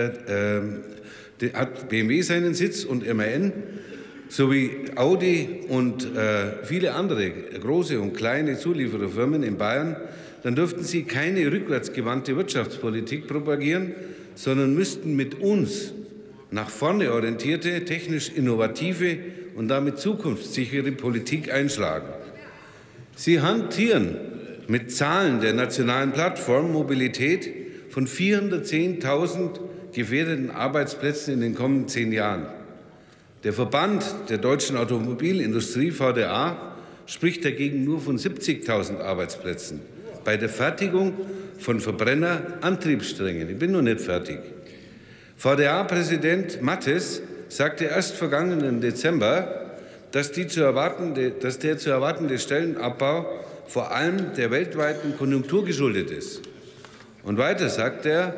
hat BMW seinen Sitz und MAN, sowie Audi und viele andere große und kleine Zuliefererfirmen in Bayern, dann dürften sie keine rückwärtsgewandte Wirtschaftspolitik propagieren, sondern müssten mit uns nach vorne orientierte, technisch innovative und damit zukunftssichere Politik einschlagen. Sie hantieren mit Zahlen der nationalen Plattform Mobilität von 410.000 gefährdeten Arbeitsplätzen in den kommenden 10 Jahren. Der Verband der deutschen Automobilindustrie, VDA, spricht dagegen nur von 70.000 Arbeitsplätzen bei der Fertigung von Verbrennerantriebssträngen. Ich bin noch nicht fertig. VDA-Präsident Mattes sagte erst vergangenen Dezember, dass der zu erwartende Stellenabbau vor allem der weltweiten Konjunktur geschuldet ist. Und weiter sagt er,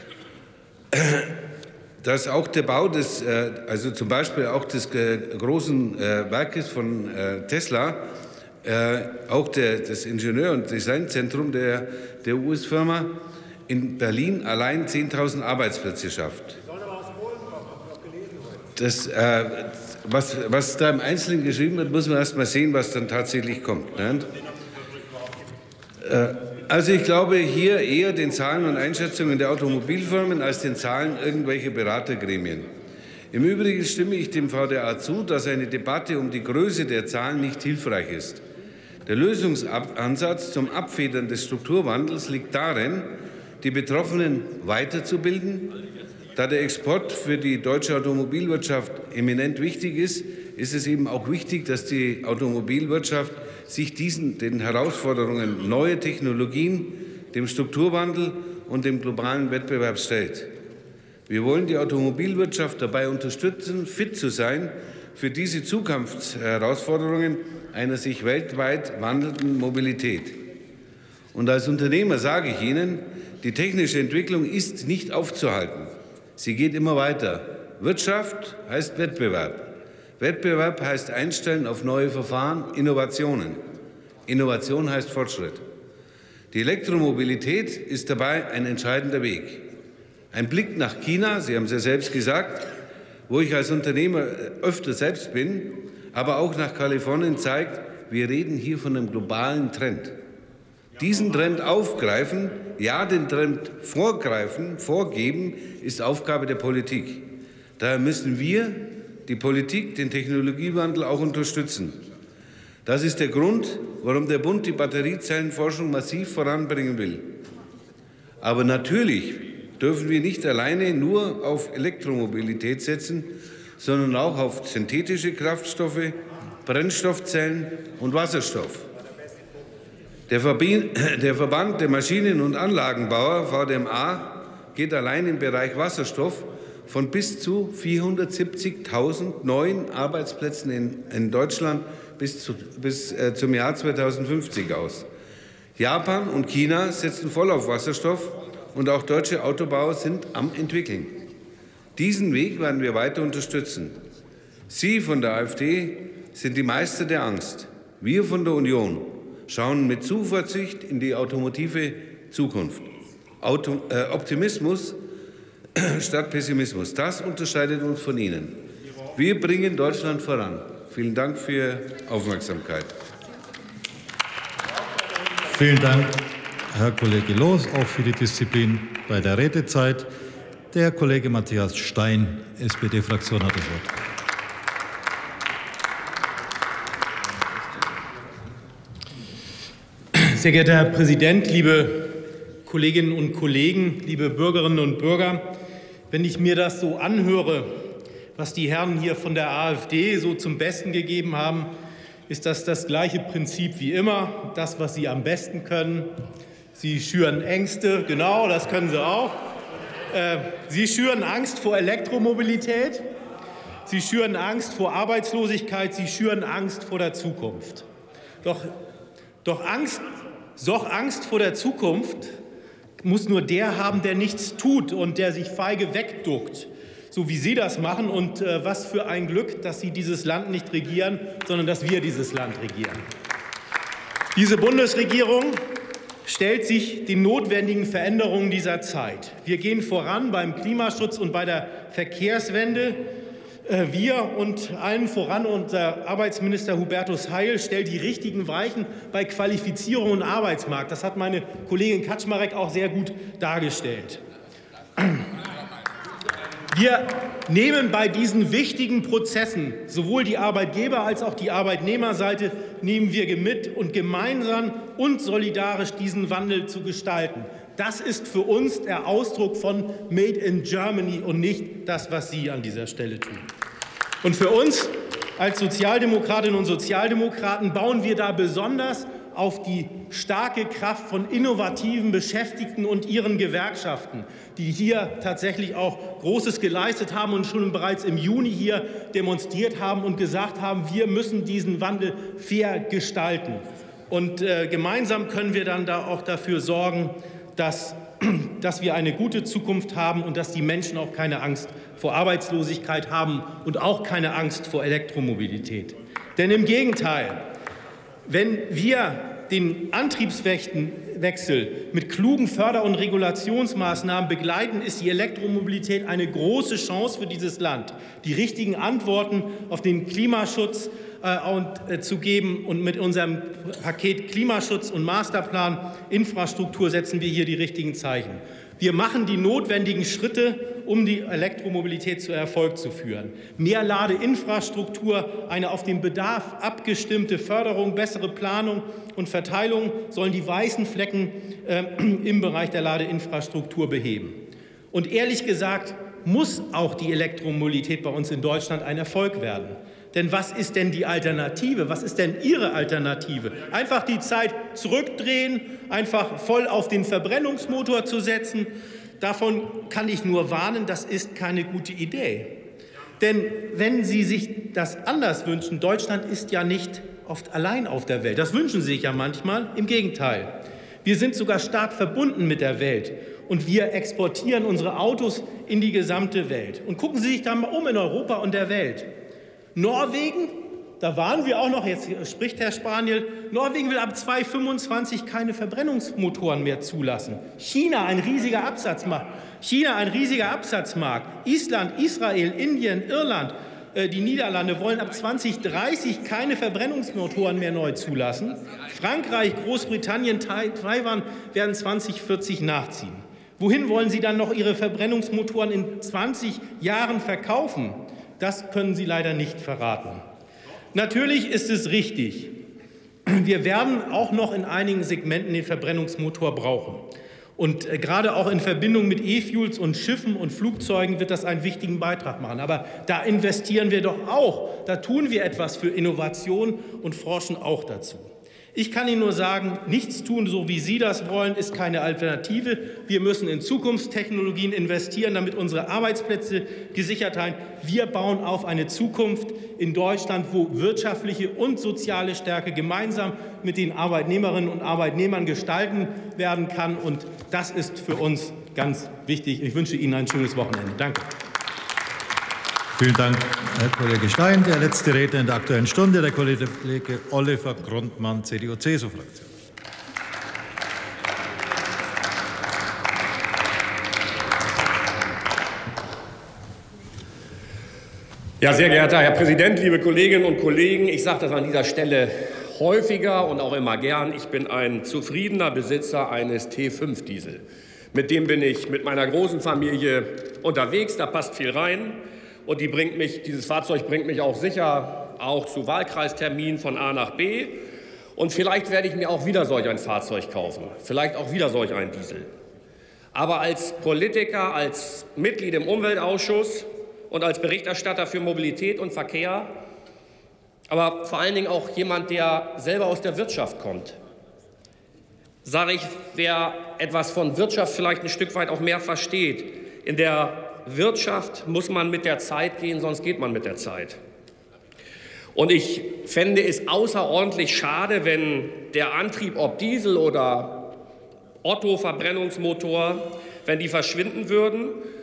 dass auch der Bau des, also zum Beispiel auch des großen Werkes von Tesla, auch das Ingenieur- und Designzentrum der US-Firma in Berlin allein 10.000 Arbeitsplätze schafft. Das, was da im Einzelnen geschrieben wird, muss man erst mal sehen, was dann tatsächlich kommt. Ne? Also ich glaube hier eher den Zahlen und Einschätzungen der Automobilfirmen als den Zahlen irgendwelcher Beratergremien. Im Übrigen stimme ich dem VDA zu, dass eine Debatte um die Größe der Zahlen nicht hilfreich ist. Der Lösungsansatz zum Abfedern des Strukturwandels liegt darin, die Betroffenen weiterzubilden. Da der Export für die deutsche Automobilwirtschaft eminent wichtig ist, ist es eben auch wichtig, dass die Automobilwirtschaft sich den Herausforderungen neuer Technologien, dem Strukturwandel und dem globalen Wettbewerb stellt. Wir wollen die Automobilwirtschaft dabei unterstützen, fit zu sein für diese Zukunftsherausforderungen einer sich weltweit wandelnden Mobilität. Und als Unternehmer sage ich Ihnen, die technische Entwicklung ist nicht aufzuhalten. Sie geht immer weiter. Wirtschaft heißt Wettbewerb. Wettbewerb heißt Einstellen auf neue Verfahren, Innovationen. Innovation heißt Fortschritt. Die Elektromobilität ist dabei ein entscheidender Weg. Ein Blick nach China, Sie haben es ja selbst gesagt, wo ich als Unternehmer öfter selbst bin, aber auch nach Kalifornien zeigt, wir reden hier von einem globalen Trend. Diesen Trend aufgreifen, ja, den Trend vorgeben, ist Aufgabe der Politik. Daher müssen wir, die Politik, den Technologiewandel auch unterstützen. Das ist der Grund, warum der Bund die Batteriezellenforschung massiv voranbringen will. Aber natürlich dürfen wir nicht alleine nur auf Elektromobilität setzen, sondern auch auf synthetische Kraftstoffe, Brennstoffzellen und Wasserstoff. Der Verband der Maschinen- und Anlagenbauer, VDMA, geht allein im Bereich Wasserstoff von bis zu 470.000 neuen Arbeitsplätzen in Deutschland bis zum Jahr 2050 aus. Japan und China setzen voll auf Wasserstoff und auch deutsche Autobauer sind am entwickeln. Diesen Weg werden wir weiter unterstützen. Sie von der AfD sind die Meister der Angst. Wir von der Union schauen mit Zuversicht in die automotive Zukunft. Optimismus statt Pessimismus, das unterscheidet uns von Ihnen. Wir bringen Deutschland voran. Vielen Dank für Ihre Aufmerksamkeit. Vielen Dank, Herr Kollege Loos, auch für die Disziplin bei der Redezeit. Der Kollege Matthias Stein, SPD-Fraktion, hat das Wort. Sehr geehrter Herr Präsident, liebe Kolleginnen und Kollegen, liebe Bürgerinnen und Bürger, wenn ich mir das so anhöre, was die Herren hier von der AfD so zum Besten gegeben haben, ist das gleiche Prinzip wie immer, das, was sie am besten können. Sie schüren Ängste, genau, das können sie auch. Sie schüren Angst vor Elektromobilität, sie schüren Angst vor Arbeitslosigkeit, sie schüren Angst vor der Zukunft. Doch Angst vor der Zukunft muss nur der haben, der nichts tut und der sich feige wegduckt. so wie Sie das machen. Und was für ein Glück, dass Sie dieses Land nicht regieren, sondern dass wir dieses Land regieren. Diese Bundesregierung stellt sich den notwendigen Veränderungen dieser Zeit. Wir gehen voran beim Klimaschutz und bei der Verkehrswende. Wir und allen voran unser Arbeitsminister Hubertus Heil stellt die richtigen Weichen bei Qualifizierung und Arbeitsmarkt. Das hat meine Kollegin Kaczmarek auch sehr gut dargestellt. Wir nehmen bei diesen wichtigen Prozessen sowohl die Arbeitgeber- als auch die Arbeitnehmerseite nehmen wir mit und gemeinsam und solidarisch diesen Wandel zu gestalten. Das ist für uns der Ausdruck von Made in Germany und nicht das, was Sie an dieser Stelle tun. Und für uns als Sozialdemokratinnen und Sozialdemokraten bauen wir da besonders auf die starke Kraft von innovativen Beschäftigten und ihren Gewerkschaften, die hier tatsächlich auch Großes geleistet haben und schon bereits im Juni hier demonstriert haben und gesagt haben, wir müssen diesen Wandel fair gestalten. Und gemeinsam können wir dann da auch dafür sorgen, dass wir eine gute Zukunft haben und dass die Menschen auch keine Angst vor Arbeitslosigkeit haben und auch keine Angst vor Elektromobilität. Denn im Gegenteil, wenn wir den Antriebswechsel mit klugen Förder- und Regulationsmaßnahmen begleiten, ist die Elektromobilität eine große Chance für dieses Land, die richtigen Antworten auf den Klimaschutz zu geben. Und mit unserem Paket Klimaschutz und Masterplan Infrastruktur setzen wir hier die richtigen Zeichen. Wir machen die notwendigen Schritte, um die Elektromobilität zu Erfolg zu führen. Mehr Ladeinfrastruktur, eine auf den Bedarf abgestimmte Förderung, bessere Planung und Verteilung sollen die weißen Flecken im Bereich der Ladeinfrastruktur beheben. Und ehrlich gesagt muss auch die Elektromobilität bei uns in Deutschland ein Erfolg werden. Denn was ist denn die Alternative? Was ist denn Ihre Alternative? Einfach die Zeit zurückdrehen, einfach voll auf den Verbrennungsmotor zu setzen? Davon kann ich nur warnen, das ist keine gute Idee. Denn wenn Sie sich das anders wünschen, Deutschland ist ja nicht oft allein auf der Welt. Das wünschen Sie sich ja manchmal. Im Gegenteil. Wir sind sogar stark verbunden mit der Welt. Und wir exportieren unsere Autos in die gesamte Welt. Und gucken Sie sich da mal um in Europa und der Welt. Norwegen, da waren wir auch noch, jetzt spricht Herr Spaniel, Norwegen will ab 2025 keine Verbrennungsmotoren mehr zulassen. China, ein riesiger Absatzmarkt. Island, Israel, Indien, Irland, die Niederlande wollen ab 2030 keine Verbrennungsmotoren mehr neu zulassen. Frankreich, Großbritannien, Taiwan werden 2040 nachziehen. Wohin wollen Sie dann noch Ihre Verbrennungsmotoren in 20 Jahren verkaufen? Das können Sie leider nicht verraten. Natürlich ist es richtig, wir werden auch noch in einigen Segmenten den Verbrennungsmotor brauchen. Und gerade auch in Verbindung mit E-Fuels und Schiffen und Flugzeugen wird das einen wichtigen Beitrag machen. Aber da investieren wir doch auch, da tun wir etwas für Innovation und forschen auch dazu. Ich kann Ihnen nur sagen, nichts tun, so wie Sie das wollen, ist keine Alternative. Wir müssen in Zukunftstechnologien investieren, damit unsere Arbeitsplätze gesichert werden. Wir bauen auf eine Zukunft in Deutschland, wo wirtschaftliche und soziale Stärke gemeinsam mit den Arbeitnehmerinnen und Arbeitnehmern gestalten werden kann. Und das ist für uns ganz wichtig. Ich wünsche Ihnen ein schönes Wochenende. Danke. Vielen Dank, Herr Kollege Stein. Der letzte Redner in der Aktuellen Stunde, der Kollege Oliver Grundmann, CDU-CSU-Fraktion. Ja, sehr geehrter Herr Präsident, liebe Kolleginnen und Kollegen, ich sage das an dieser Stelle häufiger und auch immer gern. Ich bin ein zufriedener Besitzer eines T5-Diesel. Mit dem bin ich mit meiner großen Familie unterwegs, da passt viel rein. Und dieses Fahrzeug bringt mich auch sicher auch zu Wahlkreisterminen von A nach B. Und vielleicht werde ich mir auch wieder solch ein Fahrzeug kaufen, vielleicht auch wieder solch ein Diesel. Aber als Politiker, als Mitglied im Umweltausschuss und als Berichterstatter für Mobilität und Verkehr, aber vor allen Dingen auch jemand, der selber aus der Wirtschaft kommt, sage ich, wer etwas von Wirtschaft vielleicht ein Stück weit auch mehr versteht, in der Wirtschaft muss man mit der Zeit gehen, sonst geht man mit der Zeit. Und ich fände es außerordentlich schade, wenn der Antrieb, ob Diesel oder Otto-Verbrennungsmotor, wenn die verschwinden würden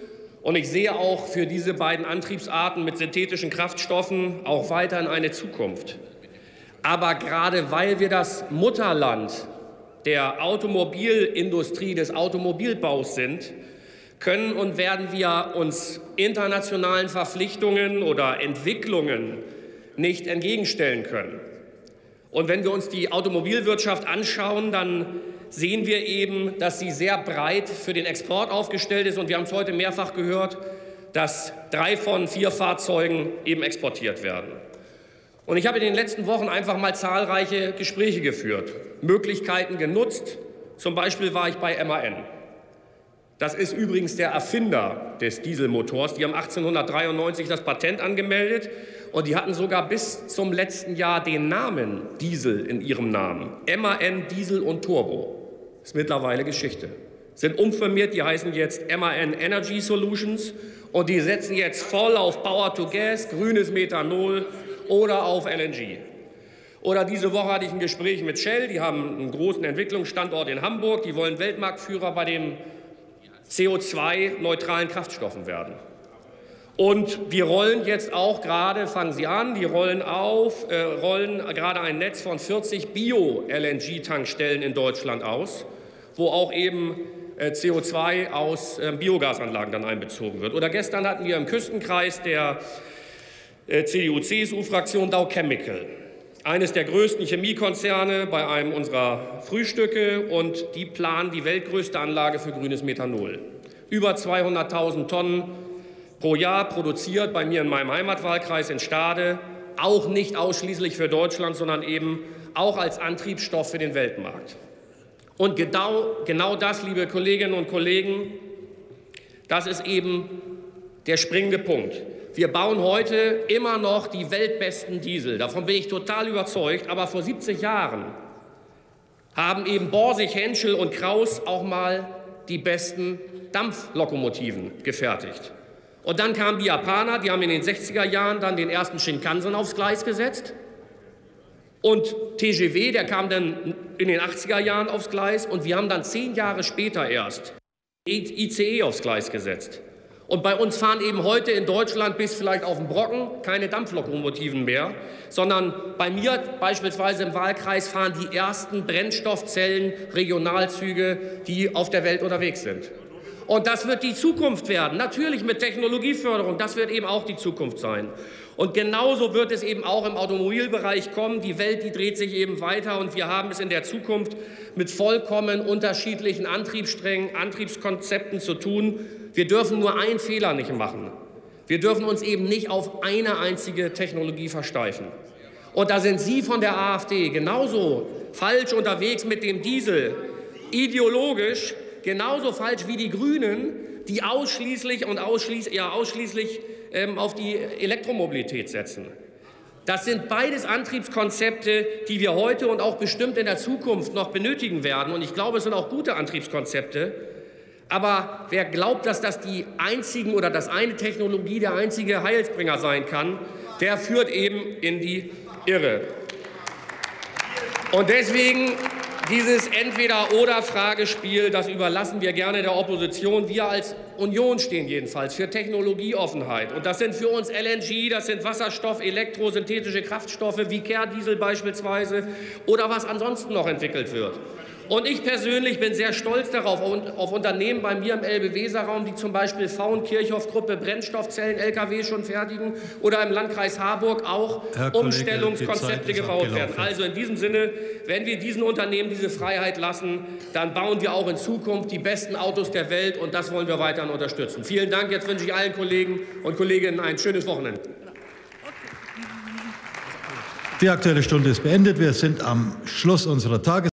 Und ich sehe auch für diese beiden Antriebsarten mit synthetischen Kraftstoffen auch weiterhin eine Zukunft. Aber gerade weil wir das Mutterland der Automobilindustrie, des Automobilbaus sind, können und werden wir uns internationalen Verpflichtungen oder Entwicklungen nicht entgegenstellen können. Und wenn wir uns die Automobilwirtschaft anschauen, dann sehen wir eben, dass sie sehr breit für den Export aufgestellt ist. Und wir haben es heute mehrfach gehört, dass 3 von 4 Fahrzeugen eben exportiert werden. Und ich habe in den letzten Wochen einfach mal zahlreiche Gespräche geführt, Möglichkeiten genutzt. Zum Beispiel war ich bei MAN. Das ist übrigens der Erfinder des Dieselmotors. Die haben 1893 das Patent angemeldet und die hatten sogar bis zum letzten Jahr den Namen Diesel in ihrem Namen. MAN Diesel und Turbo. Ist mittlerweile Geschichte. Sind umfirmiert, die heißen jetzt MAN Energy Solutions und die setzen jetzt voll auf Power to Gas, grünes Methanol oder auf LNG. Oder diese Woche hatte ich ein Gespräch mit Shell, die haben einen großen Entwicklungsstandort in Hamburg, die wollen Weltmarktführer bei den CO2-neutralen Kraftstoffen werden. Und die rollen jetzt auch gerade, fangen sie an, die rollen gerade ein Netz von 40 Bio-LNG-Tankstellen in Deutschland aus, wo auch eben CO2 aus Biogasanlagen dann einbezogen wird. Oder gestern hatten wir im Küstenkreis der CDU-CSU-Fraktion Dow Chemical, eines der größten Chemiekonzerne, bei einem unserer Frühstücke, und die planen die weltgrößte Anlage für grünes Methanol. Über 200.000 Tonnen pro Jahr produziert bei mir in meinem Heimatwahlkreis in Stade, auch nicht ausschließlich für Deutschland, sondern eben auch als Antriebsstoff für den Weltmarkt. Und genau das, liebe Kolleginnen und Kollegen, das ist eben der springende Punkt. Wir bauen heute immer noch die weltbesten Diesel. Davon bin ich total überzeugt. Aber vor 70 Jahren haben eben Borsig, Henschel und Kraus auch mal die besten Dampflokomotiven gefertigt. Und dann kamen die Japaner, die haben in den 60er Jahren dann den ersten Shinkansen aufs Gleis gesetzt. Und TGV, der kam dann in den 80er Jahren aufs Gleis. Und wir haben dann 10 Jahre später erst ICE aufs Gleis gesetzt. Und bei uns fahren eben heute in Deutschland bis vielleicht auf den Brocken keine Dampflokomotiven mehr, sondern bei mir beispielsweise im Wahlkreis fahren die ersten Brennstoffzellen-Regionalzüge, die auf der Welt unterwegs sind. Und das wird die Zukunft werden, natürlich mit Technologieförderung, das wird eben auch die Zukunft sein. Und genauso wird es eben auch im Automobilbereich kommen. Die Welt, die dreht sich eben weiter und wir haben es in der Zukunft mit vollkommen unterschiedlichen Antriebssträngen, Antriebskonzepten zu tun. Wir dürfen nur einen Fehler nicht machen. Wir dürfen uns eben nicht auf eine einzige Technologie versteifen. Und da sind Sie von der AfD genauso falsch unterwegs mit dem Diesel, ideologisch genauso falsch wie die Grünen, die ausschließlich auf die Elektromobilität setzen. Das sind beides Antriebskonzepte, die wir heute und auch bestimmt in der Zukunft noch benötigen werden. Und ich glaube, es sind auch gute Antriebskonzepte. Aber wer glaubt, dass das die einzigen oder dass eine Technologie der einzige Heilsbringer sein kann, der führt eben in die Irre. Und deswegen dieses Entweder-oder-Fragespiel, das überlassen wir gerne der Opposition. Wir als Union stehen jedenfalls für Technologieoffenheit. Und das sind für uns LNG, das sind Wasserstoff, Elektro, synthetische Kraftstoffe wie Kehrdiesel beispielsweise oder was ansonsten noch entwickelt wird. Und ich persönlich bin sehr stolz darauf, auf Unternehmen bei mir im Elbe-Weser-Raum, die zum Beispiel Frauen-Kirchhoff-Gruppe Brennstoffzellen-LKW schon fertigen oder im Landkreis Harburg auch Umstellungskonzepte gebaut werden. Also in diesem Sinne, wenn wir diesen Unternehmen diese Freiheit lassen, dann bauen wir auch in Zukunft die besten Autos der Welt und das wollen wir weiterhin unterstützen. Vielen Dank. Jetzt wünsche ich allen Kollegen und Kolleginnen ein schönes Wochenende. Die Aktuelle Stunde ist beendet. Wir sind am Schluss unserer Tagesordnung.